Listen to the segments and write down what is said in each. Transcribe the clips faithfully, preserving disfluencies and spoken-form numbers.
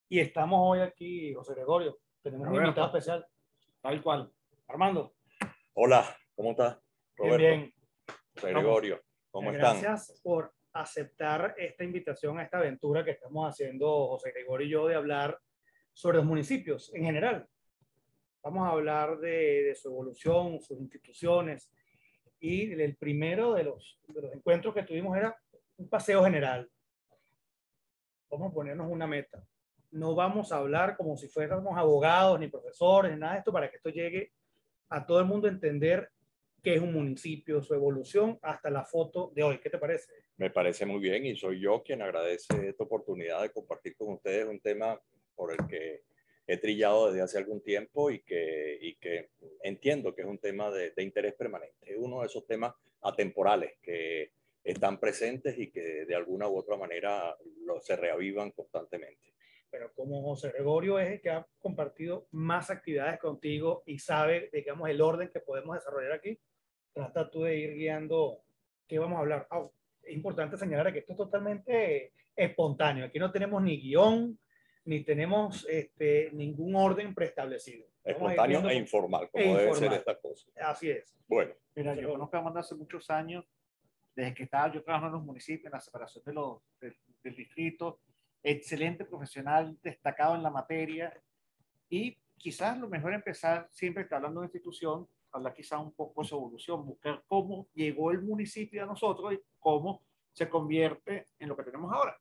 Y estamos hoy aquí, José Gregorio. Tenemos un Roberto. invitado especial, tal cual. Armando. Hola, ¿cómo estás, Bien, Roberto? bien. José Gregorio, ¿cómo están? Gracias por aceptar esta invitación a esta aventura que estamos haciendo José Gregorio y yo de hablar sobre los municipios en general. Vamos a hablar de, de su evolución, sus instituciones, y el primero de los, de los encuentros que tuvimos era un paseo general. Vamos a ponernos una meta. No vamos a hablar como si fuéramos abogados, ni profesores, ni nada de esto, para que esto llegue a todo el mundo a entender qué es un municipio, su evolución, hasta la foto de hoy. ¿Qué te parece? Me parece muy bien y soy yo quien agradece esta oportunidad de compartir con ustedes un tema por el que he trillado desde hace algún tiempo y que, y que entiendo que es un tema de, de interés permanente. Es uno de esos temas atemporales que están presentes y que de alguna u otra manera lo, se reavivan constantemente. Pero como José Gregorio es el que ha compartido más actividades contigo y sabe, digamos, el orden que podemos desarrollar aquí, trata tú de ir guiando qué vamos a hablar. Oh, es importante señalar que esto es totalmente espontáneo. Aquí no tenemos ni guión, ni tenemos este, ningún orden preestablecido. Espontáneo e informal, como e debe informal. ser esta cosa. Así es. Bueno. Mira, yo conozco a Armando hace muchos años, desde que estaba yo trabajando en los municipios, en la separación de los, de, del distrito, excelente profesional, destacado en la materia, y quizás lo mejor es empezar, siempre que hablando de institución, hablar quizás un poco de su evolución, buscar cómo llegó el municipio a nosotros y cómo se convierte en lo que tenemos ahora.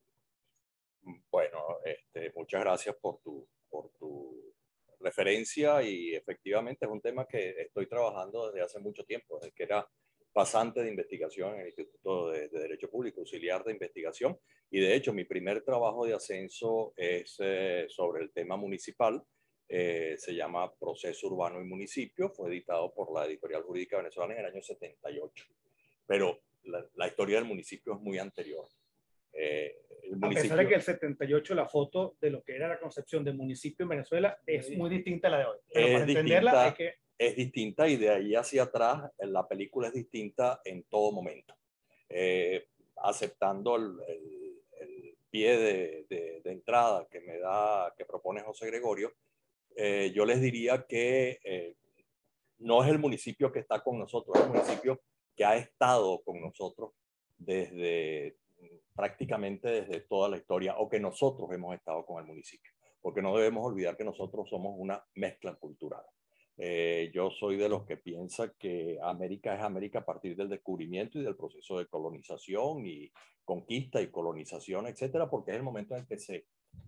Bueno, este, muchas gracias por tu, por tu referencia y efectivamente es un tema que estoy trabajando desde hace mucho tiempo, desde que era pasante de investigación en el Instituto de, de Derecho Público, auxiliar de investigación, y de hecho mi primer trabajo de ascenso es eh, sobre el tema municipal, eh, se llama Proceso Urbano y Municipio, fue editado por la Editorial Jurídica Venezolana en el año setenta y ocho, pero la, la historia del municipio es muy anterior. Eh, el municipio, a pesar de que el setenta y ocho la foto de lo que era la concepción del municipio en Venezuela es muy distinta a la de hoy. Pero es para distinta, entenderla hay que... Es distinta y de ahí hacia atrás la película es distinta en todo momento. Eh, aceptando el, el, el pie de, de, de entrada que me da, que propone José Gregorio, eh, yo les diría que eh, no es el municipio que está con nosotros, es el municipio que ha estado con nosotros desde prácticamente desde toda la historia, o que nosotros hemos estado con el municipio, porque no debemos olvidar que nosotros somos una mezcla cultural. Eh, yo soy de los que piensa que América es América a partir del descubrimiento y del proceso de colonización y conquista y colonización, etcétera, porque es el momento en el que se,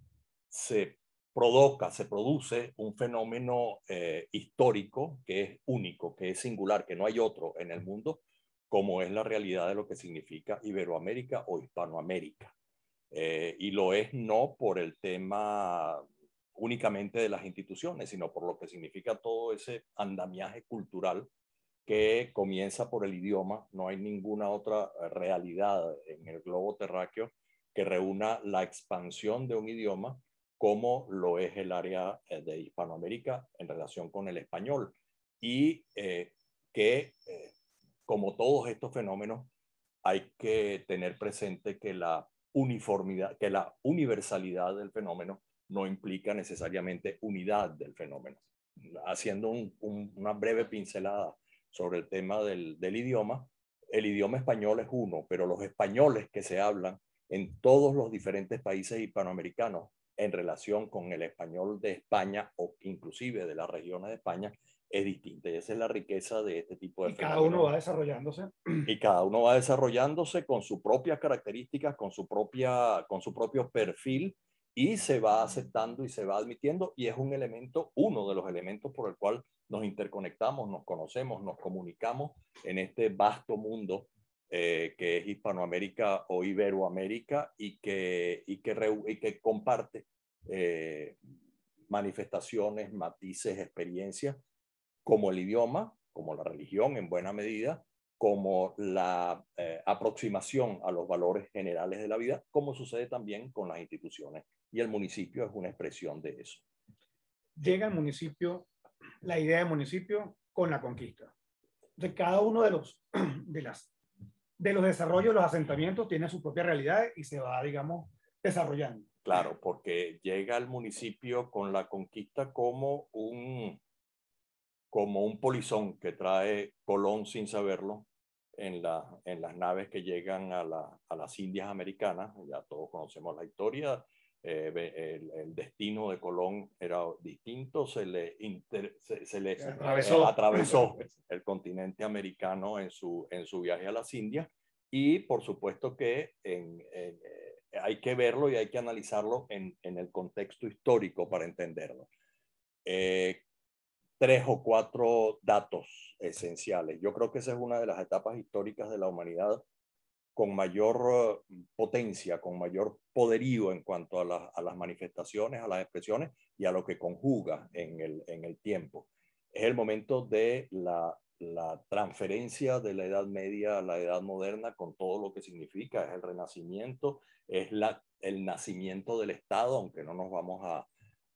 se provoca, se produce un fenómeno eh, histórico que es único, que es singular, que no hay otro en el mundo, como es la realidad de lo que significa Iberoamérica o Hispanoamérica. Eh, y lo es no por el tema únicamente de las instituciones, sino por lo que significa todo ese andamiaje cultural que comienza por el idioma. No hay ninguna otra realidad en el globo terráqueo que reúna la expansión de un idioma como lo es el área de Hispanoamérica en relación con el español. Y eh, que, eh, como todos estos fenómenos, hay que tener presente que la uniformidad, que la universalidad del fenómeno no implica necesariamente unidad del fenómeno. Haciendo un, un, una breve pincelada sobre el tema del, del idioma, el idioma español es uno, pero los españoles que se hablan en todos los diferentes países hispanoamericanos en relación con el español de España o inclusive de las regiones de España es distinta. Y esa es la riqueza de este tipo de y fenómenos. cada uno va desarrollándose. Y cada uno va desarrollándose con sus propias características, con su, propia, con su propio perfil, y se va aceptando y se va admitiendo, y es un elemento, uno de los elementos por el cual nos interconectamos, nos conocemos, nos comunicamos en este vasto mundo eh, que es Hispanoamérica o Iberoamérica, y que, y que, re, y que comparte eh, manifestaciones, matices, experiencias, como el idioma, como la religión en buena medida, como la eh, aproximación a los valores generales de la vida, como sucede también con las instituciones. Y el municipio es una expresión de eso. Llega al municipio, la idea de municipio con la conquista. De cada uno de los, de las, de los desarrollos, los asentamientos, tiene su propia realidad y se va, digamos, desarrollando. Claro, porque llega al municipio con la conquista como un, como un polizón que trae Colón sin saberlo en, la, en las naves que llegan a, la, a las Indias americanas. Ya todos conocemos la historia. Eh, el, el destino de Colón era distinto, se le, inter, se, se le se atravesó. Eh, atravesó el continente americano en su, en su viaje a las Indias, y por supuesto que en, en, eh, hay que verlo y hay que analizarlo en, en el contexto histórico para entenderlo. Eh, tres o cuatro datos esenciales. Yo creo que esa es una de las etapas históricas de la humanidad con mayor uh, potencia, con mayor poderío en cuanto a, la, a las manifestaciones, a las expresiones y a lo que conjuga en el, en el tiempo. Es el momento de la, la transferencia de la Edad Media a la Edad Moderna con todo lo que significa. Es el Renacimiento, es la, el nacimiento del Estado, aunque no nos vamos a,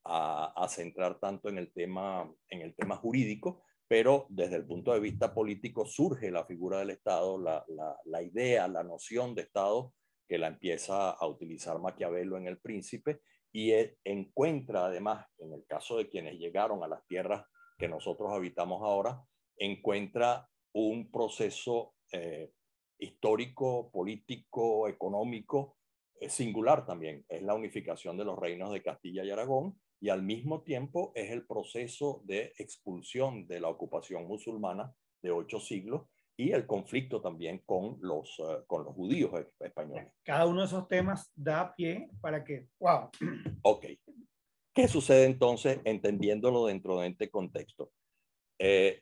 a, a centrar tanto en el tema, en el tema jurídico, pero desde el punto de vista político surge la figura del Estado, la, la, la idea, la noción de Estado que la empieza a utilizar Maquiavelo en El Príncipe, y encuentra además, en el caso de quienes llegaron a las tierras que nosotros habitamos ahora, encuentra un proceso eh, histórico, político, económico, eh, singular también. Es la unificación de los reinos de Castilla y Aragón, y al mismo tiempo es el proceso de expulsión de la ocupación musulmana de ocho siglos y el conflicto también con los, uh, con los judíos españoles. Cada uno de esos temas da pie para que, wow. Ok. ¿Qué sucede entonces entendiéndolo dentro de este contexto? Eh,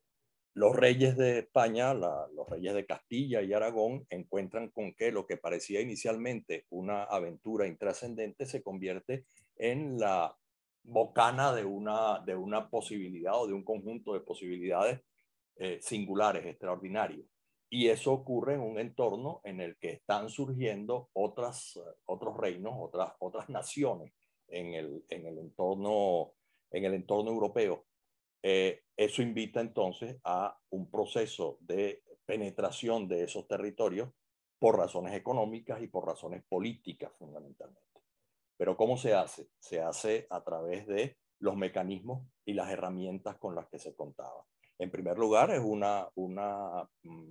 los reyes de España, la, los reyes de Castilla y Aragón, encuentran con que lo que parecía inicialmente una aventura intrascendente se convierte en la bocana de una, de una posibilidad o de un conjunto de posibilidades eh, singulares, extraordinarios. Y eso ocurre en un entorno en el que están surgiendo otras, otros reinos, otras, otras naciones en el, en el entorno, en el entorno europeo. Eh, eso invita entonces a un proceso de penetración de esos territorios por razones económicas y por razones políticas fundamentalmente. Pero ¿cómo se hace? Se hace a través de los mecanismos y las herramientas con las que se contaba. En primer lugar, es una, una mm,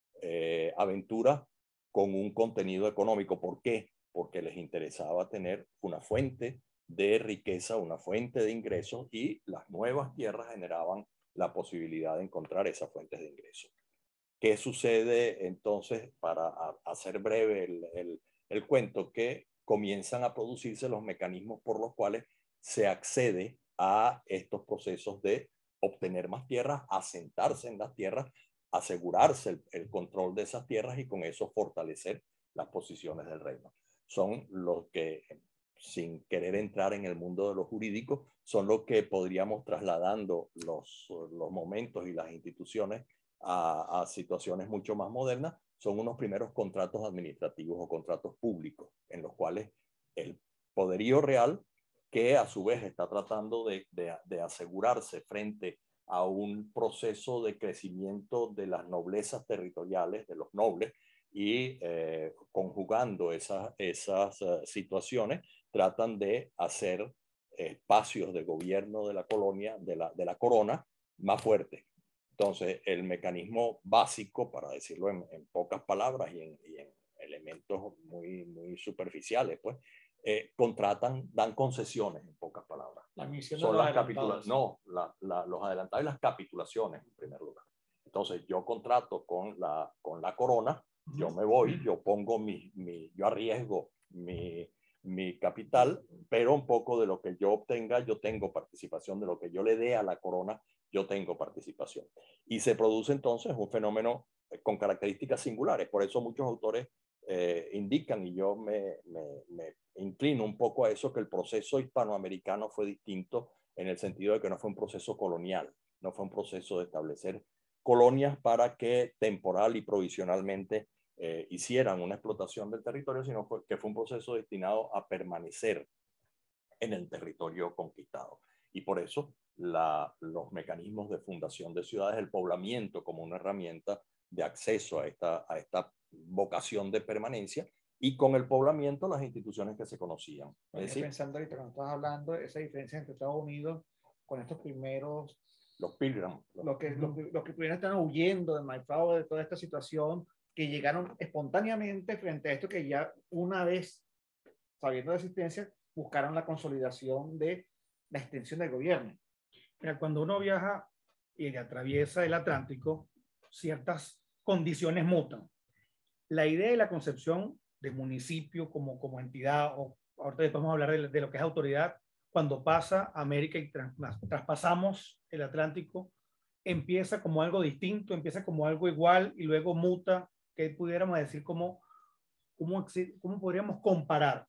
eh, aventura con un contenido económico. ¿Por qué? Porque les interesaba tener una fuente de riqueza, una fuente de ingresos, y las nuevas tierras generaban la posibilidad de encontrar esas fuentes de ingresos. ¿Qué sucede entonces, para hacer breve el, el, el cuento? Que comienzan a producirse los mecanismos por los cuales se accede a estos procesos de obtener más tierras, asentarse en las tierras, asegurarse el, el control de esas tierras y con eso fortalecer las posiciones del reino. Son los que, sin querer entrar en el mundo de lo jurídico, son los que podríamos, trasladando los, los momentos y las instituciones a, a situaciones mucho más modernas, son unos primeros contratos administrativos o contratos públicos en los cuales el poderío real, que a su vez está tratando de, de, de asegurarse frente a un proceso de crecimiento de las noblezas territoriales, de los nobles, y eh, conjugando esas, esas uh, situaciones, tratan de hacer espacios de gobierno de la colonia, de la, de la corona, más fuertes. Entonces, el mecanismo básico, para decirlo en, en pocas palabras y en, y en elementos muy, muy superficiales, pues, eh, contratan, dan concesiones, en pocas palabras. La misión Son de los las capitulaciones. adelantados. No, la, la, los adelantados y las capitulaciones, en primer lugar. Entonces, yo contrato con la, con la corona, yo me voy, yo pongo mi, mi yo arriesgo mi, mi capital, pero un poco de lo que yo obtenga, yo tengo participación, de lo que yo le dé a la corona, yo tengo participación. Y se produce entonces un fenómeno con características singulares. Por eso muchos autores eh, indican, y yo me, me, me inclino un poco a eso, que el proceso hispanoamericano fue distinto en el sentido de que no fue un proceso colonial, no fue un proceso de establecer colonias para que temporal y provisionalmente eh, hicieran una explotación del territorio, sino fue, que fue un proceso destinado a permanecer en el territorio conquistado. Y por eso la, los mecanismos de fundación de ciudades, el poblamiento como una herramienta de acceso a esta, a esta vocación de permanencia, y con el poblamiento las instituciones que se conocían. Estoy Es decir, pensando ahorita cuando estás hablando de esa diferencia entre Estados Unidos con estos primeros, los Pilgrim. los que, los, los que primero están huyendo de Mayflower, de toda esta situación, que llegaron espontáneamente frente a esto que ya una vez sabiendo de existencia, buscaron la consolidación de la extensión del gobierno. Mira, cuando uno viaja y atraviesa el Atlántico, ciertas condiciones mutan. La idea y la concepción de municipio como, como entidad, o ahorita después vamos a hablar de, de lo que es autoridad, cuando pasa a América y tras, traspasamos el Atlántico, empieza como algo distinto, empieza como algo igual y luego muta, que pudiéramos decir como, cómo, cómo podríamos comparar.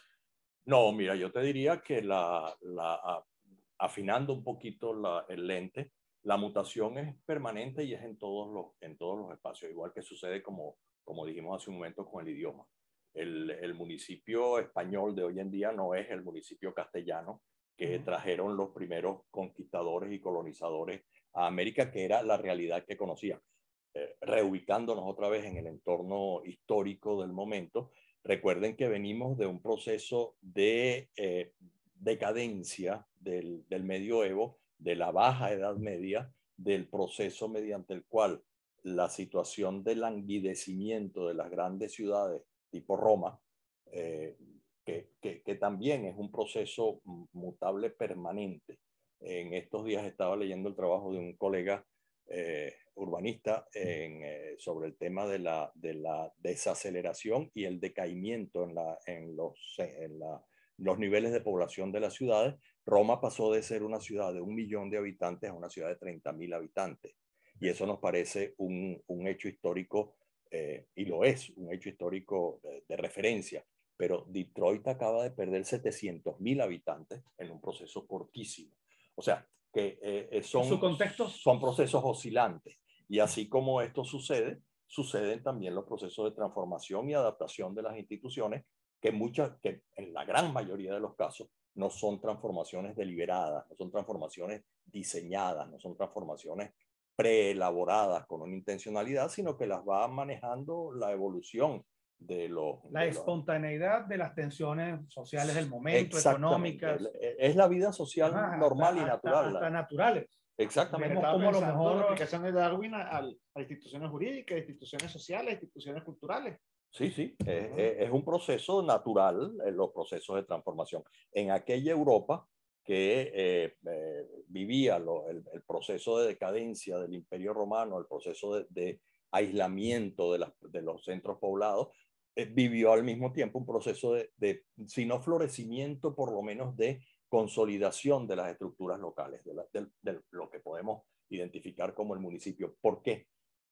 No, mira, yo te diría que la, la, afinando un poquito la, el lente, la mutación es permanente y es en todos los, en todos los espacios, igual que sucede como, como dijimos hace un momento con el idioma. El, el municipio español de hoy en día no es el municipio castellano que trajeron los primeros conquistadores y colonizadores a América, que era la realidad que conocían. Eh, reubicándonos otra vez en el entorno histórico del momento, recuerden que venimos de un proceso de eh, decadencia del, del medioevo, de la baja edad media, del proceso mediante el cual la situación de languidecimiento de las grandes ciudades tipo Roma, eh, que, que, que también es un proceso mutable permanente. En estos días estaba leyendo el trabajo de un colega eh, urbanista en, eh, sobre el tema de la, de la desaceleración y el decaimiento en, la, en, los, en la, los niveles de población de las ciudades. Roma pasó de ser una ciudad de un millón de habitantes a una ciudad de treinta mil habitantes. Y eso nos parece un, un hecho histórico, eh, y lo es, un hecho histórico de, de referencia. Pero Detroit acaba de perder setecientos mil habitantes en un proceso cortísimo. O sea, que eh, son, ¿Su contexto? son procesos oscilantes. Y así como esto sucede, suceden también los procesos de transformación y adaptación de las instituciones, que, muchas, que en la gran mayoría de los casos no son transformaciones deliberadas, no son transformaciones diseñadas, no son transformaciones preelaboradas con una intencionalidad, sino que las va manejando la evolución de los... La de espontaneidad los... de las tensiones sociales del momento, económicas. Es la vida social Ajá, normal hasta, y natural. Hasta, hasta naturales. Exactamente. Vemos como lo mejor la aplicación de Darwin a, a, a instituciones jurídicas, a instituciones sociales, a instituciones culturales. Sí, sí, es, es un proceso natural, los procesos de transformación. En aquella Europa que eh, eh, vivía lo, el, el proceso de decadencia del Imperio Romano, el proceso de, de aislamiento de, las, de los centros poblados, eh, vivió al mismo tiempo un proceso de, de, si no florecimiento, por lo menos de consolidación de las estructuras locales, de, la, de, de lo que podemos identificar como el municipio. ¿Por qué?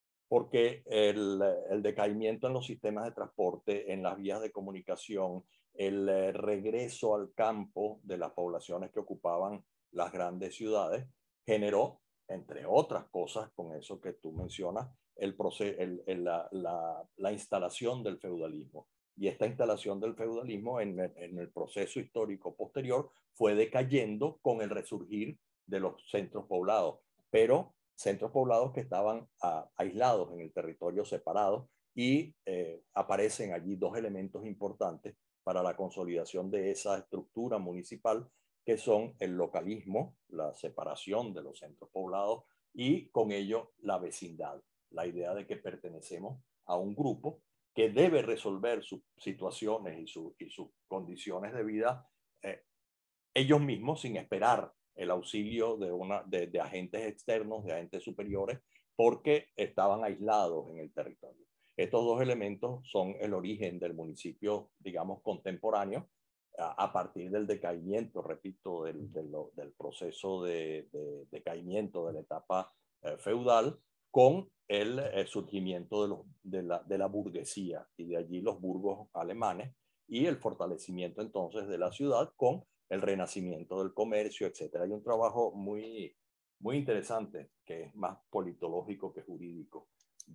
Porque el, el decaimiento en los sistemas de transporte, en las vías de comunicación, el eh, regreso al campo de las poblaciones que ocupaban las grandes ciudades, generó, entre otras cosas, con eso que tú mencionas, el el, el, la, la, la instalación del feudalismo. Y esta instalación del feudalismo en el, en el proceso histórico posterior fue decayendo con el resurgir de los centros poblados. Pero centros poblados que estaban uh, aislados en el territorio separado, y eh, aparecen allí dos elementos importantes para la consolidación de esa estructura municipal, que son el localismo, la separación de los centros poblados, y con ello la vecindad, la idea de que pertenecemos a un grupo que debe resolver sus situaciones y, su, y sus condiciones de vida eh, ellos mismos, sin esperar el auxilio de, una, de, de agentes externos, de agentes superiores, porque estaban aislados en el territorio. Estos dos elementos son el origen del municipio, digamos, contemporáneo, a, a partir del decaimiento, repito, del, del, del proceso de, de decaimiento de la etapa eh, feudal, con el eh, surgimiento de, los, de, la, de la burguesía, y de allí los burgos alemanes, y el fortalecimiento entonces de la ciudad con el renacimiento del comercio, etcétera. Hay un trabajo muy, muy interesante, que es más politológico que jurídico,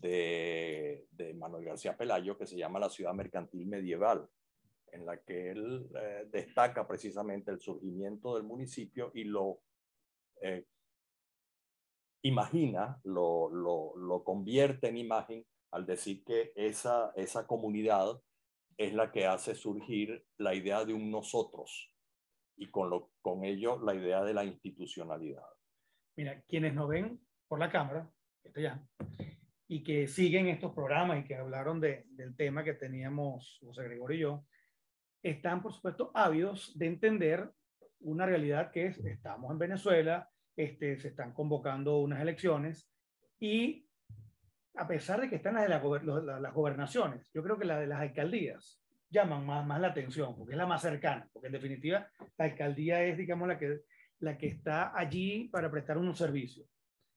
de, de Manuel García Pelayo, que se llama La ciudad mercantil medieval, en la que él eh, destaca precisamente el surgimiento del municipio y lo eh, imagina, lo, lo, lo convierte en imagen al decir que esa, esa comunidad es la que hace surgir la idea de un nosotros y con, lo, con ello la idea de la institucionalidad. Mira, quienes nos ven por la cámara, esto ya, y que siguen estos programas y que hablaron de, del tema que teníamos José Gregorio y yo, están, por supuesto, ávidos de entender una realidad que es, estamos en Venezuela, este, se están convocando unas elecciones y a pesar de que están las de la, la, las gobernaciones, yo creo que la de las alcaldías llaman más, más la atención, porque es la más cercana, porque en definitiva la alcaldía es, digamos, la que, la que está allí para prestar unos servicios.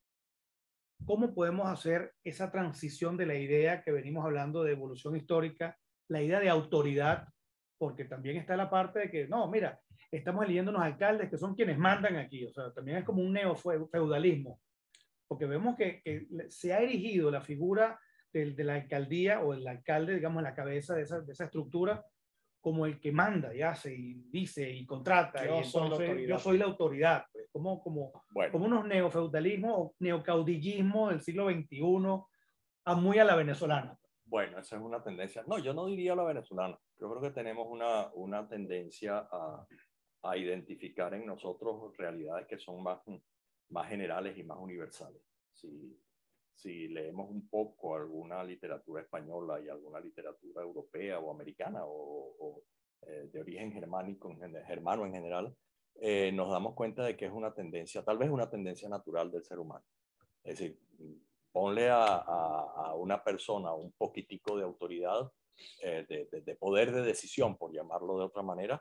¿Cómo podemos hacer esa transición de la idea que venimos hablando de evolución histórica, la idea de autoridad, porque también está la parte de que, no, mira, estamos eligiendo unos alcaldes que son quienes mandan aquí, o sea, también es como un neofeudalismo, porque vemos que, que se ha erigido la figura de, de la alcaldía o el alcalde, digamos, en la cabeza de esa, de esa estructura, como el que manda y hace y dice y contrata. Yo, y entonces, soy, yo soy la autoridad, pues, como, como, bueno. como unos neofeudalismos o neocaudillismo del siglo veintiuno, a muy a la venezolana. Bueno, esa es una tendencia. No, yo no diría la venezolana. Yo creo que tenemos una, una tendencia a, a identificar en nosotros realidades que son más, más generales y más universales. Si, si leemos un poco alguna literatura española y alguna literatura europea o americana o, o eh, de origen germánico, germano en general, eh, nos damos cuenta de que es una tendencia, tal vez una tendencia natural del ser humano. Es decir, ponle a, a, a una persona un poquitico de autoridad, eh, de, de, de poder de decisión, por llamarlo de otra manera,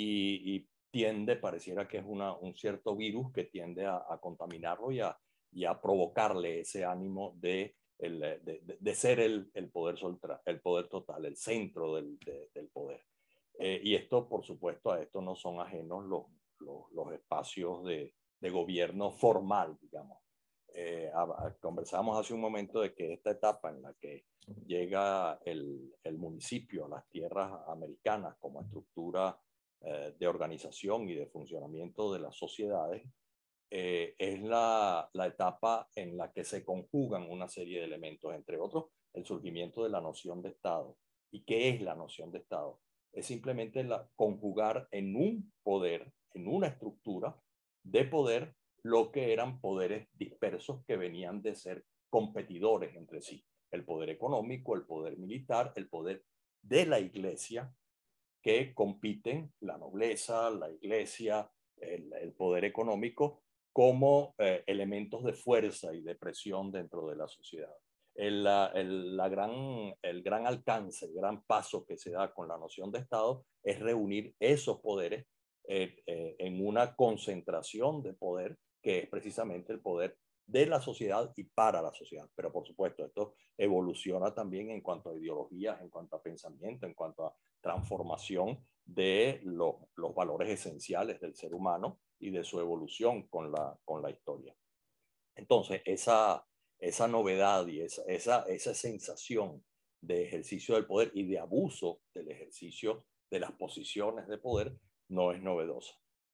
y, y tiende, pareciera que es una, un cierto virus que tiende a, a contaminarlo y a, y a provocarle ese ánimo de, el, de, de, de ser el, el, poder soltra, el poder total, el centro del, de, del poder. Eh, y esto, por supuesto, a esto no son ajenos los, los, los espacios de, de gobierno formal, digamos. Eh, a, a, conversábamos hace un momento de que esta etapa en la que llega el, el municipio a las tierras americanas como estructura eh, de organización y de funcionamiento de las sociedades, eh, es la, la etapa en la que se conjugan una serie de elementos, entre otros el surgimiento de la noción de Estado. ¿Y qué es la noción de Estado? Es simplemente la, conjugar en un poder, en una estructura de poder, lo que eran poderes dispersos que venían de ser competidores entre sí. El poder económico, el poder militar, el poder de la iglesia, que compiten, la nobleza, la iglesia, el, el poder económico, como eh, elementos de fuerza y de presión dentro de la sociedad. El, el, la gran, el gran alcance, el gran paso que se da con la noción de Estado es reunir esos poderes eh, eh, en una concentración de poder que es precisamente el poder de la sociedad y para la sociedad. Pero por supuesto, esto evoluciona también en cuanto a ideologías, en cuanto a pensamiento, en cuanto a transformación de los, los valores esenciales del ser humano y de su evolución con la, con la historia. Entonces, esa, esa novedad y esa, esa, esa sensación de ejercicio del poder y de abuso del ejercicio de las posiciones de poder no es novedosa.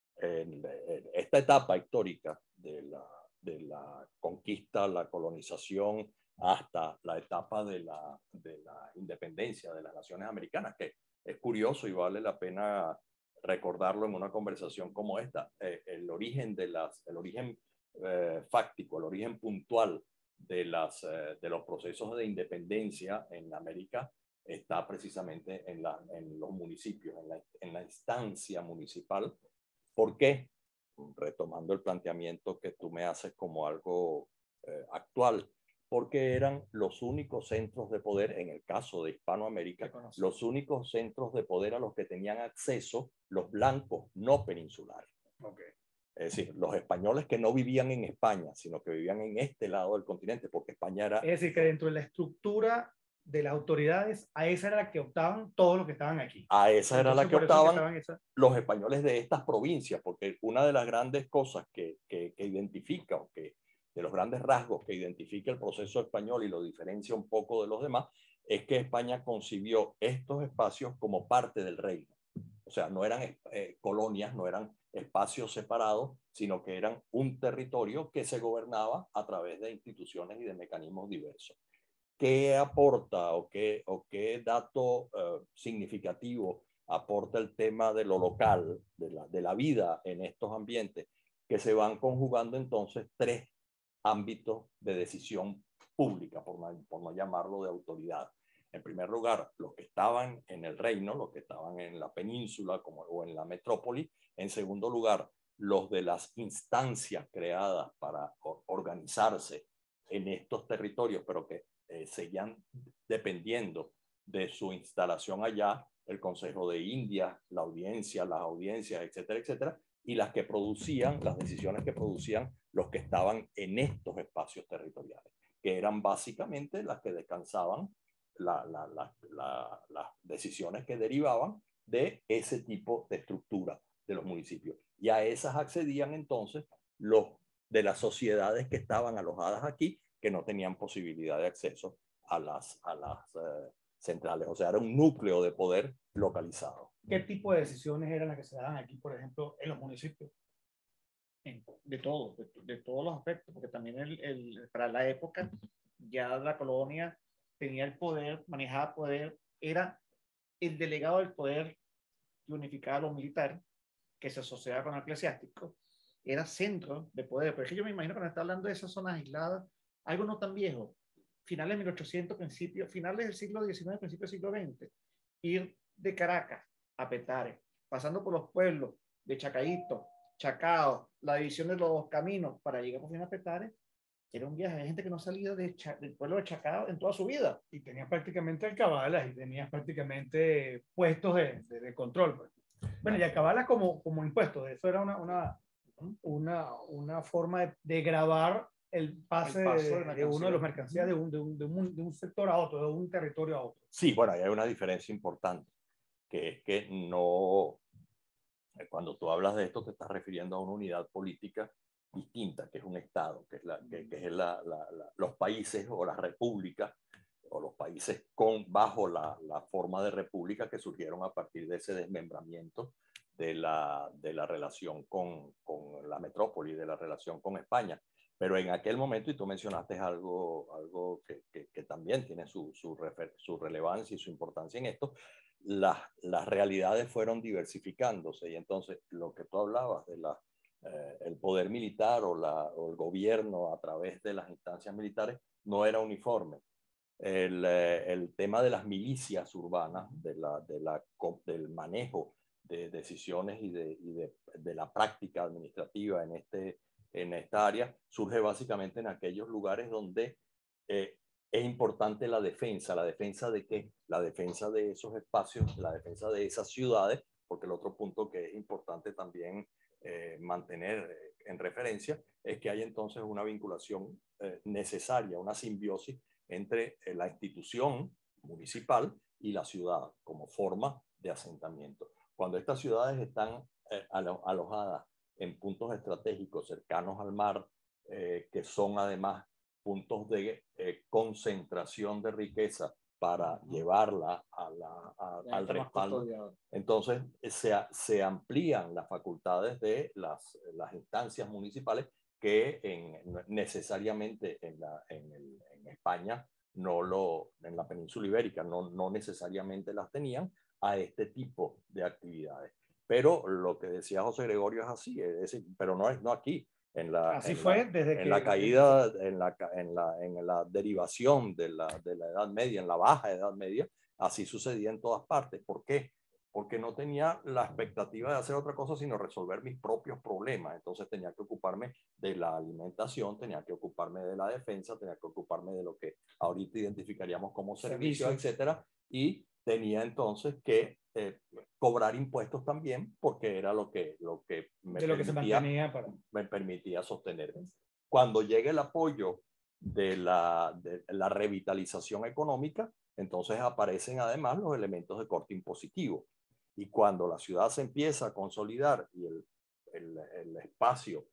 En, en esta etapa histórica de la, de la conquista, la colonización, hasta la etapa de la, de la independencia de las naciones americanas, que es curioso y vale la pena recordarlo en una conversación como esta, eh, el origen, de las, el origen eh, fáctico, el origen puntual de, las, eh, de los procesos de independencia en América está precisamente en, la, en los municipios, en la, en la instancia municipal. ¿Por qué? Retomando el planteamiento que tú me haces como algo eh, actual, porque eran los únicos centros de poder, en el caso de Hispanoamérica, los únicos centros de poder a los que tenían acceso los blancos no peninsulares. Okay. Es decir, los españoles que no vivían en España, sino que vivían en este lado del continente, porque España era... Es decir, que dentro de la estructura de las autoridades, a esa era la que optaban todos los que estaban aquí. A esa era Entonces, la que optaban que esa... los españoles de estas provincias, porque una de las grandes cosas que, que, que identifica, o que de los grandes rasgos que identifica el proceso español y lo diferencia un poco de los demás, es que España concibió estos espacios como parte del reino. O sea, no eran eh, colonias, no eran espacios separados, sino que eran un territorio que se gobernaba a través de instituciones y de mecanismos diversos. ¿qué aporta o qué, o qué dato uh, significativo aporta el tema de lo local, de la, de la vida en estos ambientes, que se van conjugando entonces tres ámbitos de decisión pública, por no, por no llamarlo de autoridad? En primer lugar, los que estaban en el reino, los que estaban en la península como, o en la metrópoli. En segundo lugar, los de las instancias creadas para organizarse en estos territorios, pero que eh, seguían dependiendo de su instalación allá, el Consejo de Indias, la audiencia, las audiencias, etcétera, etcétera, y las que producían, las decisiones que producían los que estaban en estos espacios territoriales, que eran básicamente las que descansaban la, la, la, la, las decisiones que derivaban de ese tipo de estructura de los municipios. Y a esas accedían entonces los de las sociedades que estaban alojadas aquí, que no tenían posibilidad de acceso a las, a las eh, centrales. O sea, era un núcleo de poder localizado. ¿Qué tipo de decisiones eran las que se daban aquí, por ejemplo, en los municipios? De todo, de, de todos los aspectos, porque también el, el, para la época ya la colonia tenía el poder, manejaba poder, era el delegado del poder que unificaba a los militares, que se asociaba con el eclesiástico, era centro de poder. Pero es que yo me imagino cuando está hablando de esas zonas aisladas, algo no tan viejo, finales de mil ochocientos, principios, finales del siglo diecinueve, principios del siglo veinte, ir de Caracas a Petare, pasando por los pueblos de Chacaíto, Chacao, la división de los caminos para llegar por fin a Petare, era un viaje. Hay gente que no salía de Cha del pueblo de Chacao en toda su vida. Y tenía prácticamente alcabalas y tenía prácticamente puestos de, de, de control. Pues. Bueno, y alcabalas como, como impuestos, eso era una, una, una, una forma de, de grabar el pase el de, de, de uno de los mercancías de un, de, un, de, un, de un sector a otro, de un territorio a otro. Sí, bueno, hay una diferencia importante, que es que no, cuando tú hablas de esto te estás refiriendo a una unidad política distinta, que es un Estado, que es, la, que, que es la, la, la, los países o las repúblicas, o los países con, bajo la, la forma de república que surgieron a partir de ese desmembramiento de la, de la relación con, con la metrópoli, de la relación con España. Pero en aquel momento, y tú mencionaste algo, algo que, que, que también tiene su, su, refer, su relevancia y su importancia en esto, las, las realidades fueron diversificándose, y entonces lo que tú hablabas de la, eh, el poder militar o, la, o el gobierno a través de las instancias militares no era uniforme. El, eh, el tema de las milicias urbanas, de la, de la, del manejo de decisiones y, de, y de, de la práctica administrativa en, este, en esta área, surge básicamente en aquellos lugares donde eh, es importante la defensa. ¿La defensa de qué? La defensa de esos espacios, la defensa de esas ciudades, porque el otro punto que es importante también eh, mantener eh, en referencia es que hay entonces una vinculación eh, necesaria, una simbiosis entre eh, la institución municipal y la ciudad como forma de asentamiento. Cuando estas ciudades están eh, alo alojadas en puntos estratégicos cercanos al mar, eh, que son además puntos de eh, concentración de riqueza para uh-huh. llevarla a la, a, al respaldo. Entonces se, se amplían las facultades de las, las instancias municipales que en, necesariamente en, la, en, el, en España, no lo, en la península ibérica, no, no necesariamente las tenían a este tipo de actividades. Pero lo que decía José Gregorio es así, es decir, pero no es no aquí. En la, Así en fue la, desde en que... la caída, en la, en la, en la derivación de la, de la Edad Media, en la baja Edad Media, así sucedía en todas partes. ¿Por qué? Porque no tenía la expectativa de hacer otra cosa sino resolver mis propios problemas. Entonces tenía que ocuparme de la alimentación, tenía que ocuparme de la defensa, tenía que ocuparme de lo que ahorita identificaría como servicio, Servicios. etcétera. Y tenía entonces que eh, cobrar impuestos también, porque era lo que, lo que, me, de lo permitía, que se para... me permitía sostenerme. Cuando llegue el apoyo de la, de la revitalización económica, entonces aparecen además los elementos de corte impositivo. Y cuando la ciudad se empieza a consolidar y el, el, el espacio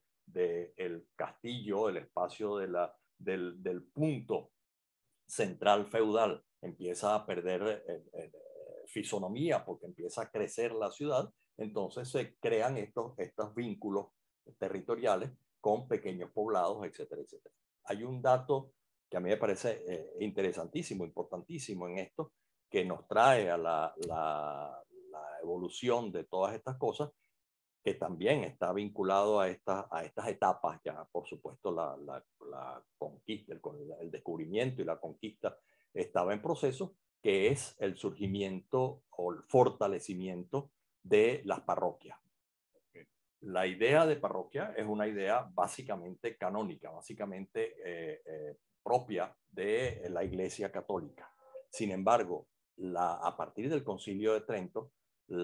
del castillo, el espacio de la, del, del punto central feudal empieza a perder eh, eh, fisonomía porque empieza a crecer la ciudad, entonces se crean estos, estos vínculos territoriales con pequeños poblados, etcétera, etcétera. Hay un dato que a mí me parece eh, interesantísimo, importantísimo en esto, que nos trae a la, la, la evolución de todas estas cosas, que también está vinculado a, esta, a estas etapas, ya por supuesto la, la, la conquista, el, el descubrimiento y la conquista estaba en proceso, que es el surgimiento o el fortalecimiento de las parroquias. La idea de parroquia es una idea básicamente canónica, básicamente eh, eh, propia de la Iglesia Católica. Sin embargo, la, a partir del Concilio de Trento,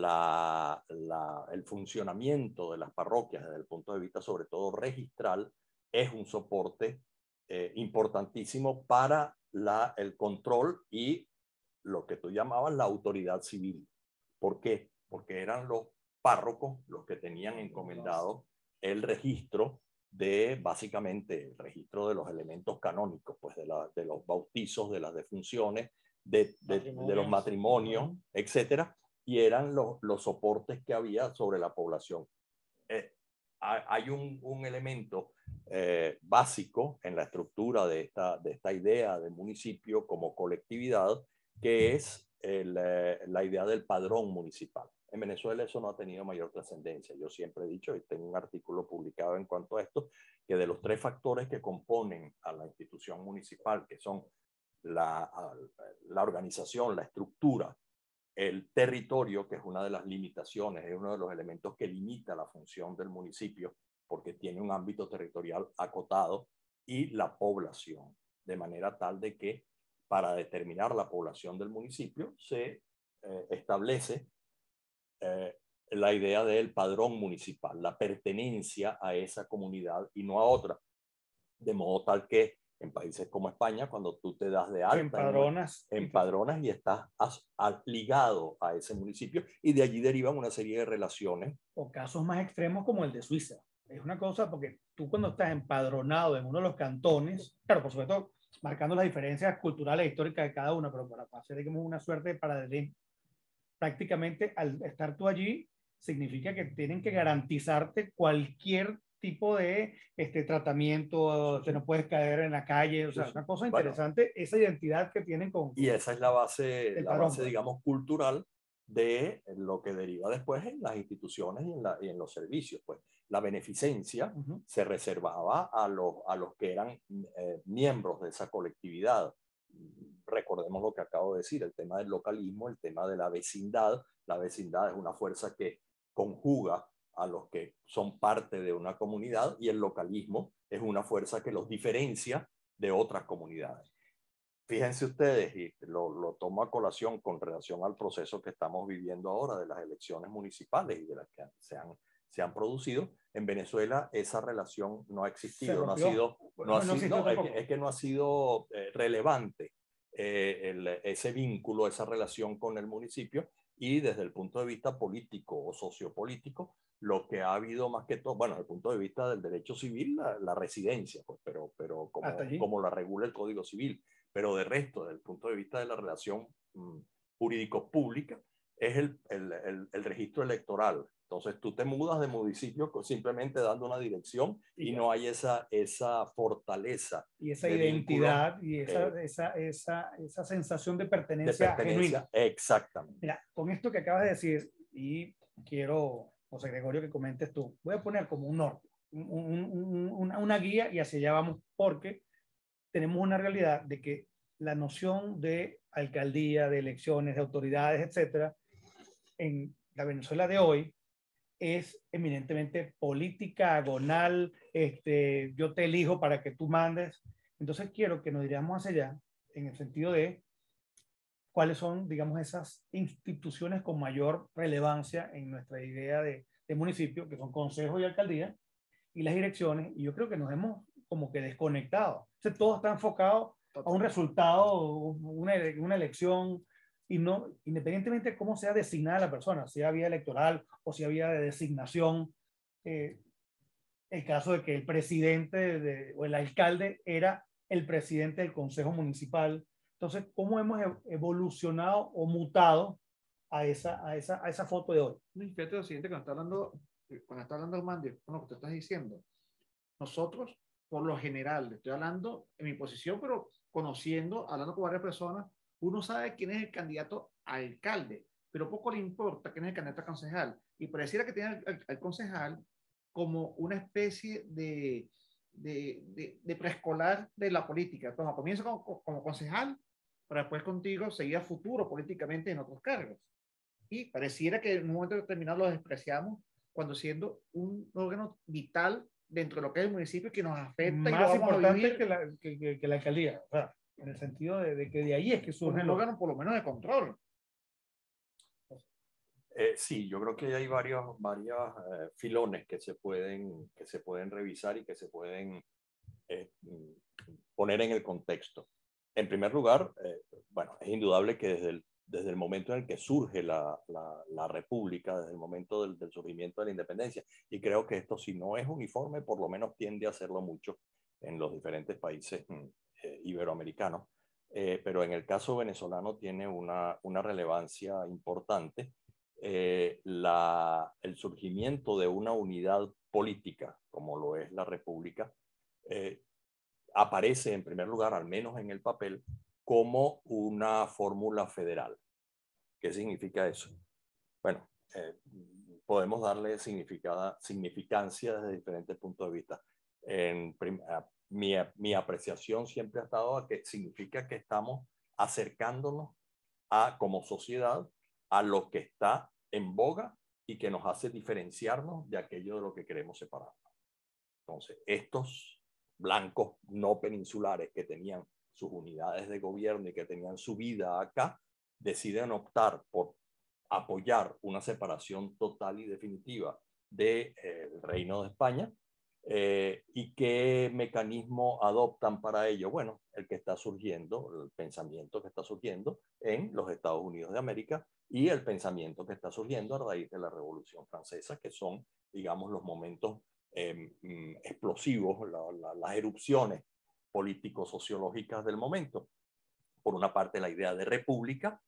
la, la, el funcionamiento de las parroquias desde el punto de vista sobre todo registral es un soporte eh, importantísimo para la, el control y lo que tú llamabas la autoridad civil. ¿Por qué? Porque eran los párrocos los que tenían encomendado el registro de, básicamente, el registro de los elementos canónicos, pues de, la, de los bautizos, de las defunciones, de, de, de los matrimonios, etcétera, y eran los, los soportes que había sobre la población. Eh, hay un, un elemento eh, básico en la estructura de esta, de esta idea de municipio como colectividad, que es el, eh, la idea del padrón municipal. En Venezuela eso no ha tenido mayor trascendencia. Yo siempre he dicho, y tengo un artículo publicado en cuanto a esto, que de los tres factores que componen a la institución municipal, que son la, la organización, la estructura, el territorio, que es una de las limitaciones, es uno de los elementos que limita la función del municipio, porque tiene un ámbito territorial acotado, y la población, de manera tal de que para determinar la población del municipio se eh, establece eh, la idea del padrón municipal, la pertenencia a esa comunidad y no a otra. De modo tal que en países como España, cuando tú te das de alta, empadronas, en, empadronas y estás as, a, ligado a ese municipio, y de allí derivan una serie de relaciones. O casos más extremos como el de Suiza. Es una cosa porque tú cuando estás empadronado en uno de los cantones, claro, por supuesto, marcando las diferencias culturales e históricas de cada uno, pero para hacer digamos, una suerte de paralelismo, prácticamente al estar tú allí, significa que tienen que garantizarte cualquier tipo de este, tratamiento, que no puedes caer en la calle, o sea, una cosa interesante, bueno, esa identidad que tienen con... Y esa es la base, la parón, base digamos, cultural de lo que deriva después en las instituciones y en, la, y en los servicios. Pues la beneficencia uh-huh. se reservaba a los, a los que eran eh, miembros de esa colectividad. Recordemos lo que acabo de decir, el tema del localismo, el tema de la vecindad. La vecindad es una fuerza que conjuga a los que son parte de una comunidad, y el localismo es una fuerza que los diferencia de otras comunidades. Fíjense ustedes, y lo, lo tomo a colación con relación al proceso que estamos viviendo ahora de las elecciones municipales y de las que se han, se han producido. En Venezuela esa relación no ha existido, no ha sido, no ha no, sido, no, es, que, es que no ha sido eh, relevante eh, el, ese vínculo, esa relación con el municipio, y desde el punto de vista político o sociopolítico, lo que ha habido más que todo, bueno, desde el punto de vista del derecho civil, la, la residencia, pues, pero, pero como, como la regula el Código Civil. Pero de resto, desde el punto de vista de la relación mmm, jurídico-pública, es el, el, el, el registro electoral. Entonces tú te mudas de municipio simplemente dando una dirección, y, y no hay esa, esa fortaleza. Y esa identidad vínculo, y esa, eh, esa, esa, esa sensación de pertenencia, de pertenencia genuina. Exactamente. Mira, con esto que acabas de decir, y quiero, José Gregorio, que comentes tú, voy a poner como un norte, un, un, un, una, una guía, y hacia allá vamos, porque tenemos una realidad de que la noción de alcaldía, de elecciones, de autoridades, etcétera, en la Venezuela de hoy es eminentemente política, agonal, este, yo te elijo para que tú mandes. Entonces quiero que nos diríamos hacia allá en el sentido de cuáles son, digamos, esas instituciones con mayor relevancia en nuestra idea de, de municipio, que son consejos y alcaldía, y las direcciones, y yo creo que nos hemos como que desconectado. O sea, todo está enfocado a un resultado, una, una elección, y no, independientemente de cómo sea designada la persona, si había electoral o si había de designación, eh, el caso de que el presidente de, o el alcalde era el presidente del consejo municipal. Entonces, ¿cómo hemos evolucionado o mutado a esa, a esa, a esa foto de hoy? Fíjate lo siguiente, cuando está hablando, cuando está hablando Armando, con lo que tú estás diciendo, nosotros por lo general, estoy hablando en mi posición, pero conociendo, hablando con varias personas, uno sabe quién es el candidato a alcalde, pero poco le importa quién es el candidato a concejal. Y pareciera que tiene al, al concejal como una especie de, de, de, de preescolar de la política. Toma, comienza como, como concejal, para después contigo seguir a futuro políticamente en otros cargos. Y pareciera que en un momento determinado lo despreciamos cuando siendo un órgano vital dentro de lo que es el municipio que nos afecta y lo Más vamos a importante vivir que la, que, que, que la alcaldía, o sea, en el sentido de, de que de ahí es que como surgen un los... órgano por lo menos de control. Eh, sí, yo creo que hay varios, varios eh, filones que se, pueden, que se pueden revisar y que se pueden eh, poner en el contexto. En primer lugar, eh, bueno, es indudable que desde el, desde el momento en el que surge la, la, la República, desde el momento del, del surgimiento de la independencia, y creo que esto si no es uniforme, por lo menos tiende a hacerlo mucho en los diferentes países eh, iberoamericanos, eh, pero en el caso venezolano tiene una, una relevancia importante. Eh, la, el surgimiento de una unidad política, como lo es la República, eh, aparece en primer lugar, al menos en el papel, como una fórmula federal. ¿Qué significa eso? Bueno, eh, podemos darle significancia desde diferentes puntos de vista. En mi, mi apreciación siempre ha estado a que significa que estamos acercándonos a, como sociedad, a lo que está en boga y que nos hace diferenciarnos de aquello de lo que queremos separarnos. Entonces, estos blancos no peninsulares que tenían sus unidades de gobierno y que tenían su vida acá, deciden optar por apoyar una separación total y definitiva del de, eh, Reino de España. Eh, ¿Y qué mecanismo adoptan para ello? Bueno, el que está surgiendo, el pensamiento que está surgiendo en los Estados Unidos de América y el pensamiento que está surgiendo a raíz de la Revolución Francesa, que son, digamos, los momentos eh, explosivos, la, la, las erupciones político-sociológicas del momento. Por una parte, la idea de república,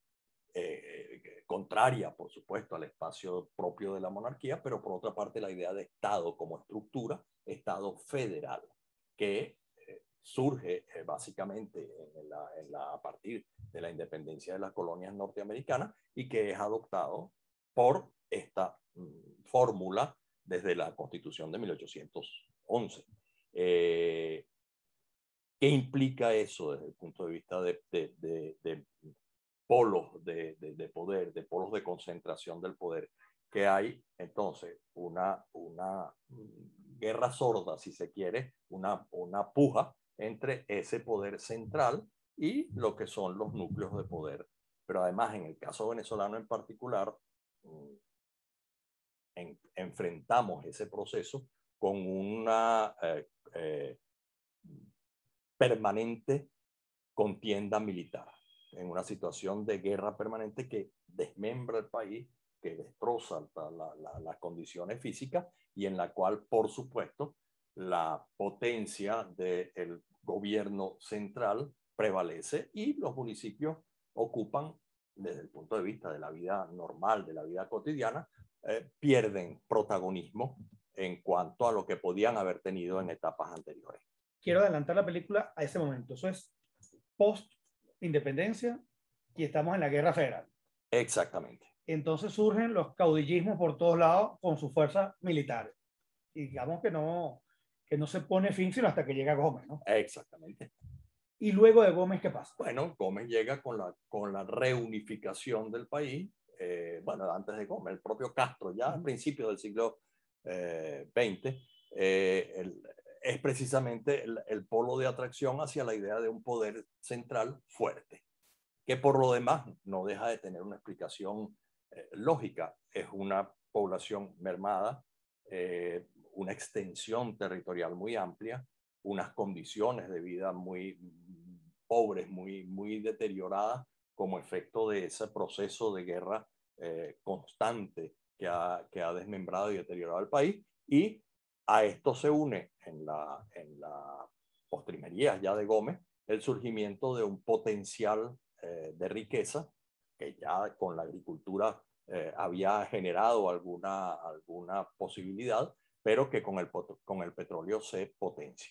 eh, contraria, por supuesto, al espacio propio de la monarquía, pero por otra parte, la idea de Estado como estructura, Estado federal, que eh, surge eh, básicamente en la, en la, a partir de la independencia de las colonias norteamericanas y que es adoptado por esta mm, fórmula desde la Constitución de mil ochocientos once. Eh, ¿Qué implica eso desde el punto de vista de, de, de, de polos de, de, de poder, de polos de concentración del poder? Que hay entonces una, una guerra sorda, si se quiere, una, una puja entre ese poder central y lo que son los núcleos de poder. Pero además, en el caso venezolano en particular, en, enfrentamos ese proceso con una eh, eh, permanente contienda militar, en una situación de guerra permanente que desmembra el país, que destroza la, la, la, las condiciones físicas y en la cual, por supuesto, la potencia del gobierno central prevalece y los municipios ocupan, desde el punto de vista de la vida normal, de la vida cotidiana, eh, pierden protagonismo en cuanto a lo que podían haber tenido en etapas anteriores. Quiero adelantar la película a ese momento. Eso es post-independencia y estamos en la guerra federal. Exactamente. Entonces surgen los caudillismos por todos lados con sus fuerzas militares. Y digamos que no, que no se pone fin sino hasta que llega Gómez, ¿no? Exactamente. ¿Y luego de Gómez qué pasa? Bueno, Gómez llega con la, con la reunificación del país. Eh, bueno, antes de Gómez, el propio Castro, ya al principio del siglo eh, veinte, eh, el, es precisamente el, el polo de atracción hacia la idea de un poder central fuerte, que por lo demás no deja de tener una explicación eh, lógica. Es una población mermada, eh, una extensión territorial muy amplia, unas condiciones de vida muy pobres, muy, muy deterioradas como efecto de ese proceso de guerra eh, constante que ha, que ha desmembrado y deteriorado el país. Y a esto se une en la, en la postrimería ya de Gómez el surgimiento de un potencial eh, de riqueza que ya con la agricultura eh, había generado alguna, alguna posibilidad, pero que con el, con el petróleo se potencia.